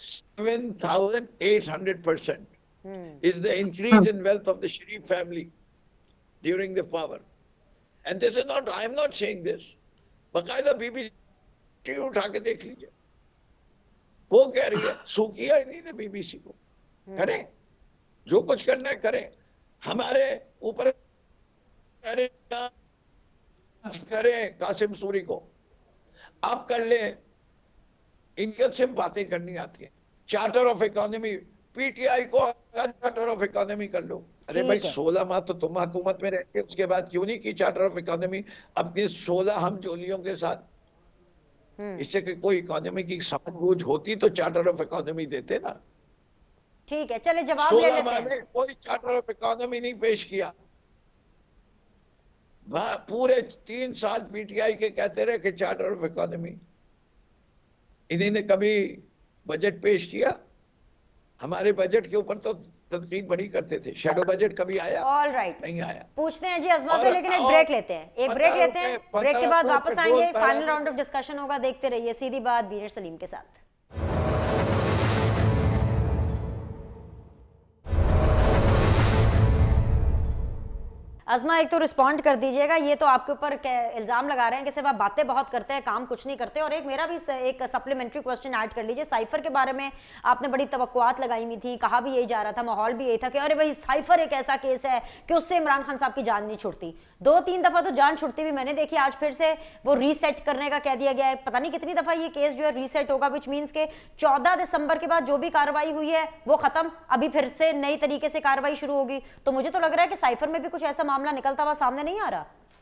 7,800% is the increase in wealth of the Sharif family during the power. And this is not, I am not saying this. बकायदा BBC उठा के देख लीजिए, वो कह रही है। सू किया ही नहीं BBC को। करें जो कुछ करना है करें, हमारे ऊपर करें कासिम सूरी को आप कर ले, इनके सिर्फ बातें करनी आती है। चार्टर ऑफ इकोनॉमी, PTI को चार्टर ऑफ इकोनॉमी कर लो। अरे भाई 16 माह तो तुम हुकूमत में रहते, उसके बाद क्यों नहीं की चार्टर ऑफ इकोनॉमी अपने 16 हम जोलियों के साथ? इससे कि कोई इकोनॉमी की समझबूझ होती तो चार्टर ऑफ इकोनॉमी देते ना। ठीक है, चले जवाब ले लेते हैं। कोई चार्टर ऑफ इकोनॉमी नहीं पेश किया। पूरे 3 साल PTI के कहते रहे कि चार्टर ऑफ इकोनॉमी। इन्होंने कभी बजट पेश किया? हमारे बजट के ऊपर तो तनकीद बड़ी करते थे। शैडो बजट कभी आया? ऑल राइट, नहीं आया। पूछते हैं जी अजमा से, लेकिन एक ब्रेक लेते हैं। एक ब्रेक लेते हैं, ब्रेक के बाद वापस आएंगे। फाइनल राउंड ऑफ डिस्कशन होगा, देखते रहिए सीधी बात बीनर सलीम के साथ। अज़मा एक तो रिस्पॉन्ड कर दीजिएगा, ये तो आपके ऊपर इल्ज़ाम लगा रहे हैं कि सिर्फ आप बातें बहुत करते हैं, काम कुछ नहीं करते। और एक मेरा भी एक सप्लीमेंट्री क्वेश्चन ऐड कर लीजिए। साइफर के बारे में आपने बड़ी तवक्कुआत लगाई हुई थी, कहा भी यही जा रहा था, माहौल भी यही था कि अरे भाई साइफर एक ऐसा केस है कि उससे इमरान खान साहब की जान नहीं छुटती। 2-3 दफा तो जान छुटती हुई मैंने देखी, आज फिर से वो रीसेट करने का कह दिया गया है। पता नहीं कितनी दफा ये केस जो है रीसेट होगा, विच मींस के 14 दिसंबर के बाद जो भी कार्रवाई हुई है वो खत्म, अभी फिर से नई तरीके से कार्रवाई शुरू होगी। तो मुझे तो लग रहा है कि साइफर में भी कुछ ऐसा मामला निकलता हुआ सामने नहीं आ रहा।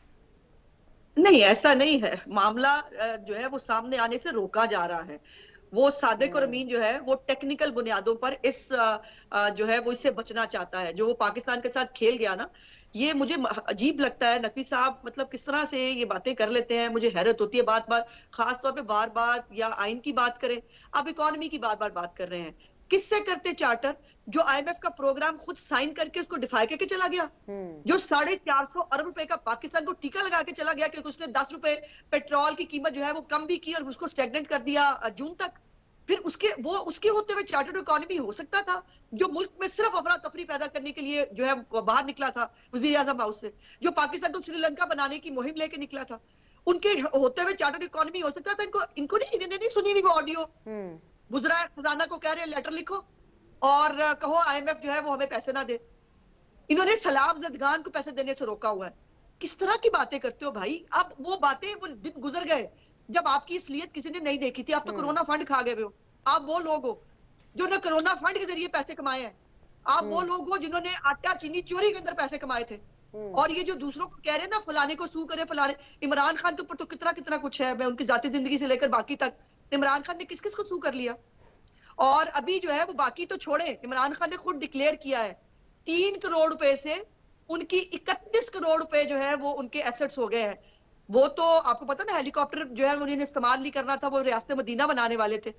नहीं, ऐसा नहीं है। मामला जो है वो सामने आने से रोका जा रहा है। वो सादिक और अमीन जो है वो टेक्निकल बुनियादों पर इस जो है वो इससे बचना चाहता है। जो वो पाकिस्तान के साथ खेल गया ना, ये मुझे अजीब लगता है। नकवी साहब मतलब किस तरह से ये बातें कर लेते हैं, मुझे हैरत होती है। बात बात खास तौर पे बार बार या आइन की बात करें, आप इकोनॉमी की बार बार बात कर रहे हैं। किससे करते चार्टर? जो IMF का प्रोग्राम खुद साइन करके उसको डिफाई करके चला गया, जो 450 अरब रुपए का पाकिस्तान को टीका लगा के चला गया, क्योंकि उसने 10 रुपए पेट्रोल की कीमत जो है वो कम भी की और उसको स्टेगनेंट कर दिया जून तक। फिर उसके होते हुए चार्टर्ड इकोनॉमी हो सकता था, जो मुल्क में सिर्फ अफरा तफरी पैदा करने के लिए जो है बाहर निकला था वजीर आजम हाउस से, जो पाकिस्तान को श्रीलंका बनाने की मुहिम लेके निकला था, उनके होते हुए चार्टर्ड इकोनॉमी हो सकता था। इनको नहीं सुनी हुई वो ऑडियो। गुजरा खजाना को कह रहे हैं लेटर लिखो और कहो IMF जो है वो हमें पैसे ना दे। इन्होंने सलाम जदगान को पैसे देने से रोका हुआ है। किस तरह की बातें करते हो भाई? अब वो बातें, वो दिन गुजर गए जब आपकी असलियत किसी ने नहीं देखी थी। आप तो कोरोना फंड खा गए हो। आप वो लोग हो जो ने कोरोना फंड के जरिए पैसे कमाए हैं। आप वो लोग हो जिन्होंने आटा चीनी चोरी के अंदर पैसे कमाए थे। और ये जो दूसरों को कह रहे हैं ना फलाने को सू करे फलाने, इमरान खान के ऊपर तो कितना कितना कुछ है। मैं उनकी जाती जिंदगी से लेकर बाकी तक, इमरान खान ने किस किस को सू कर लिया। और अभी जो है वो बाकी तो छोड़े, इमरान खान ने खुद डिक्लेयर किया है 3 करोड़ रुपए से उनकी 31 करोड़ रुपए जो है वो उनके एसेट्स हो गए हैं। वो तो आपको पता ना, हेलीकॉप्टर जो है उन्होंने इस्तेमाल नहीं करना था, वो रियासत मदीना बनाने वाले थे।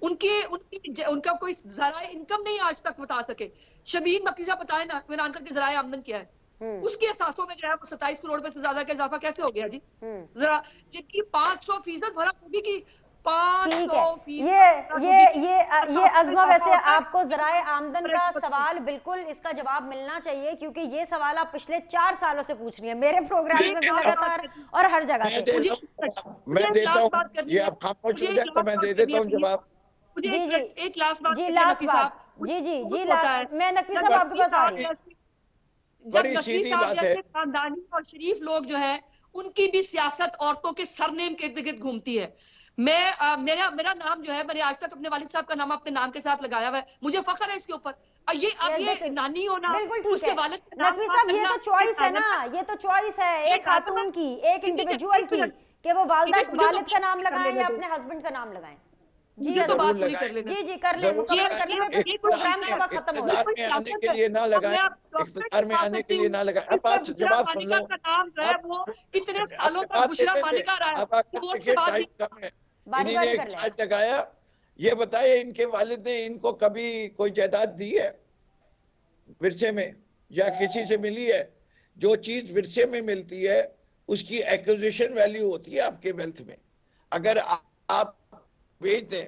उनका कोई जराए इनकम नहीं आज तक बता सके। शबीर नकवी साहब बताए ना इमरान खान के जराए आमदन क्या है। उसके एहसासों में जो है वो 27 करोड़ रुपए से ज्यादा का इजाफा कैसे हो गया जी? जरा जिनकी 500% भरा होगी की ठीक है। ये अज़मा, वैसे आपको ज़राए आमदन का सवाल बिल्कुल इसका जवाब मिलना चाहिए, क्योंकि ये सवाल आप पिछले 4 सालों से पूछ रही हैं मेरे प्रोग्राम में भी लगातार और हर जगह से। मैं देता हूं, ये आप खामोश हो जाए तो मैं दे देता हूं जवाब। जी एक लास्ट बात, जी लास्ट बात, जी मैं नकवी साहब आपके पास आ रही हूं। जब नकवी साहब जैसे खानदानी और शरीफ लोग जो है, उनकी भी सियासत औरतों के सरनेम के इर्द गिर्द घूमती है। मेरा नाम जो है, मैंने आज तक अपने वालिद साहब का नाम अपने नाम के साथ लगाया हुआ है, मुझे फख्र है इसके ऊपर। ये नानी होना, उसके वालिद का नाम, नकवी साहब ये तो चॉइस है ना, ये तो चॉइस है एक खातून की, एक इंडिविजुअल की, कि वो वालिद का नाम लगाएं या अपने हस्बैंड का नाम लगाएं। जी तो बात पूरी कर लें। जी कर लें, मुकम्मल कर लें, प्रोग्राम का वक्त खत्म हो रहा है। आने के लिए ना लगाएं, इख्तियार में आने के लिए ना लगाएं। अब आप जवाब सुन लो। वो कितने सालों तक बुशरा मालिका रहा है, इन्होंने एक आज लगाया। ये बताइए इनके वालिद ने इनको कभी कोई जायदाद दी है विरसे में, या किसी से मिली है? जो चीज विरसे में मिलती है उसकी एक्विजिशन वैल्यू होती है आपके वेल्थ में। अगर आप बेच दें,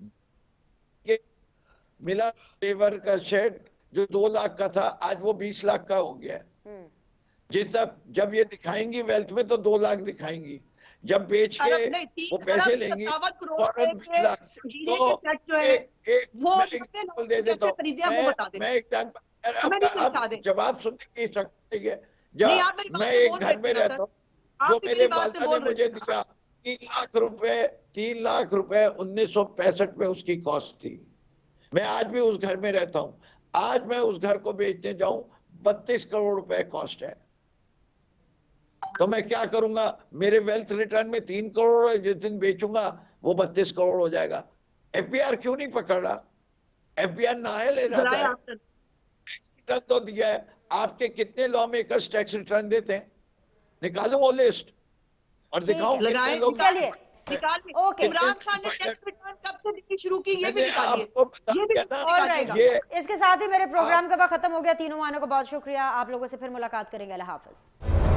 मिला पेवर का शेड जो 2 लाख का था आज वो 20 लाख का हो गया है। जितना जब ये दिखाएंगी वेल्थ में तो 2 लाख दिखाएंगी, जब बेच के वो पैसे लेंगी फौरन 20 लाख। तो एक दे देता हूँ मैं एग्जाम्पल, जवाब सुनने की शक्ति है। जब मैं एक घर में रहता हूँ, जो मेरे वालिदा ने मुझे दिया 3 लाख रुपए 1965 में उसकी कॉस्ट थी। मैं आज भी उस घर में रहता हूँ। आज मैं उस घर को बेचने जाऊं 32 करोड़ रुपए कॉस्ट है, तो मैं क्या करूंगा? मेरे वेल्थ रिटर्न में 3 करोड़, जिस दिन बेचूंगा वो 32 करोड़ हो जाएगा। FBR क्यों नहीं पकड़ रहा? FBR नायल ले रहा है, रिटर्न तो दिया है। आपके कितने लॉ मेकर्स टैक्स रिटर्न देते हैं? निकालो वो लिस्ट और दिखाओ कितने लोग। इमरान खान ने टैक्स रिटर्न कब से देनी शुरू की, ये भी निकालिए। इसके साथ ही मेरे प्रोग्राम का वक्त खत्म हो गया। तीनों मानों को बहुत शुक्रिया। आप लोगों से फिर मुलाकात करेंगे। अल्लाह हाफिज।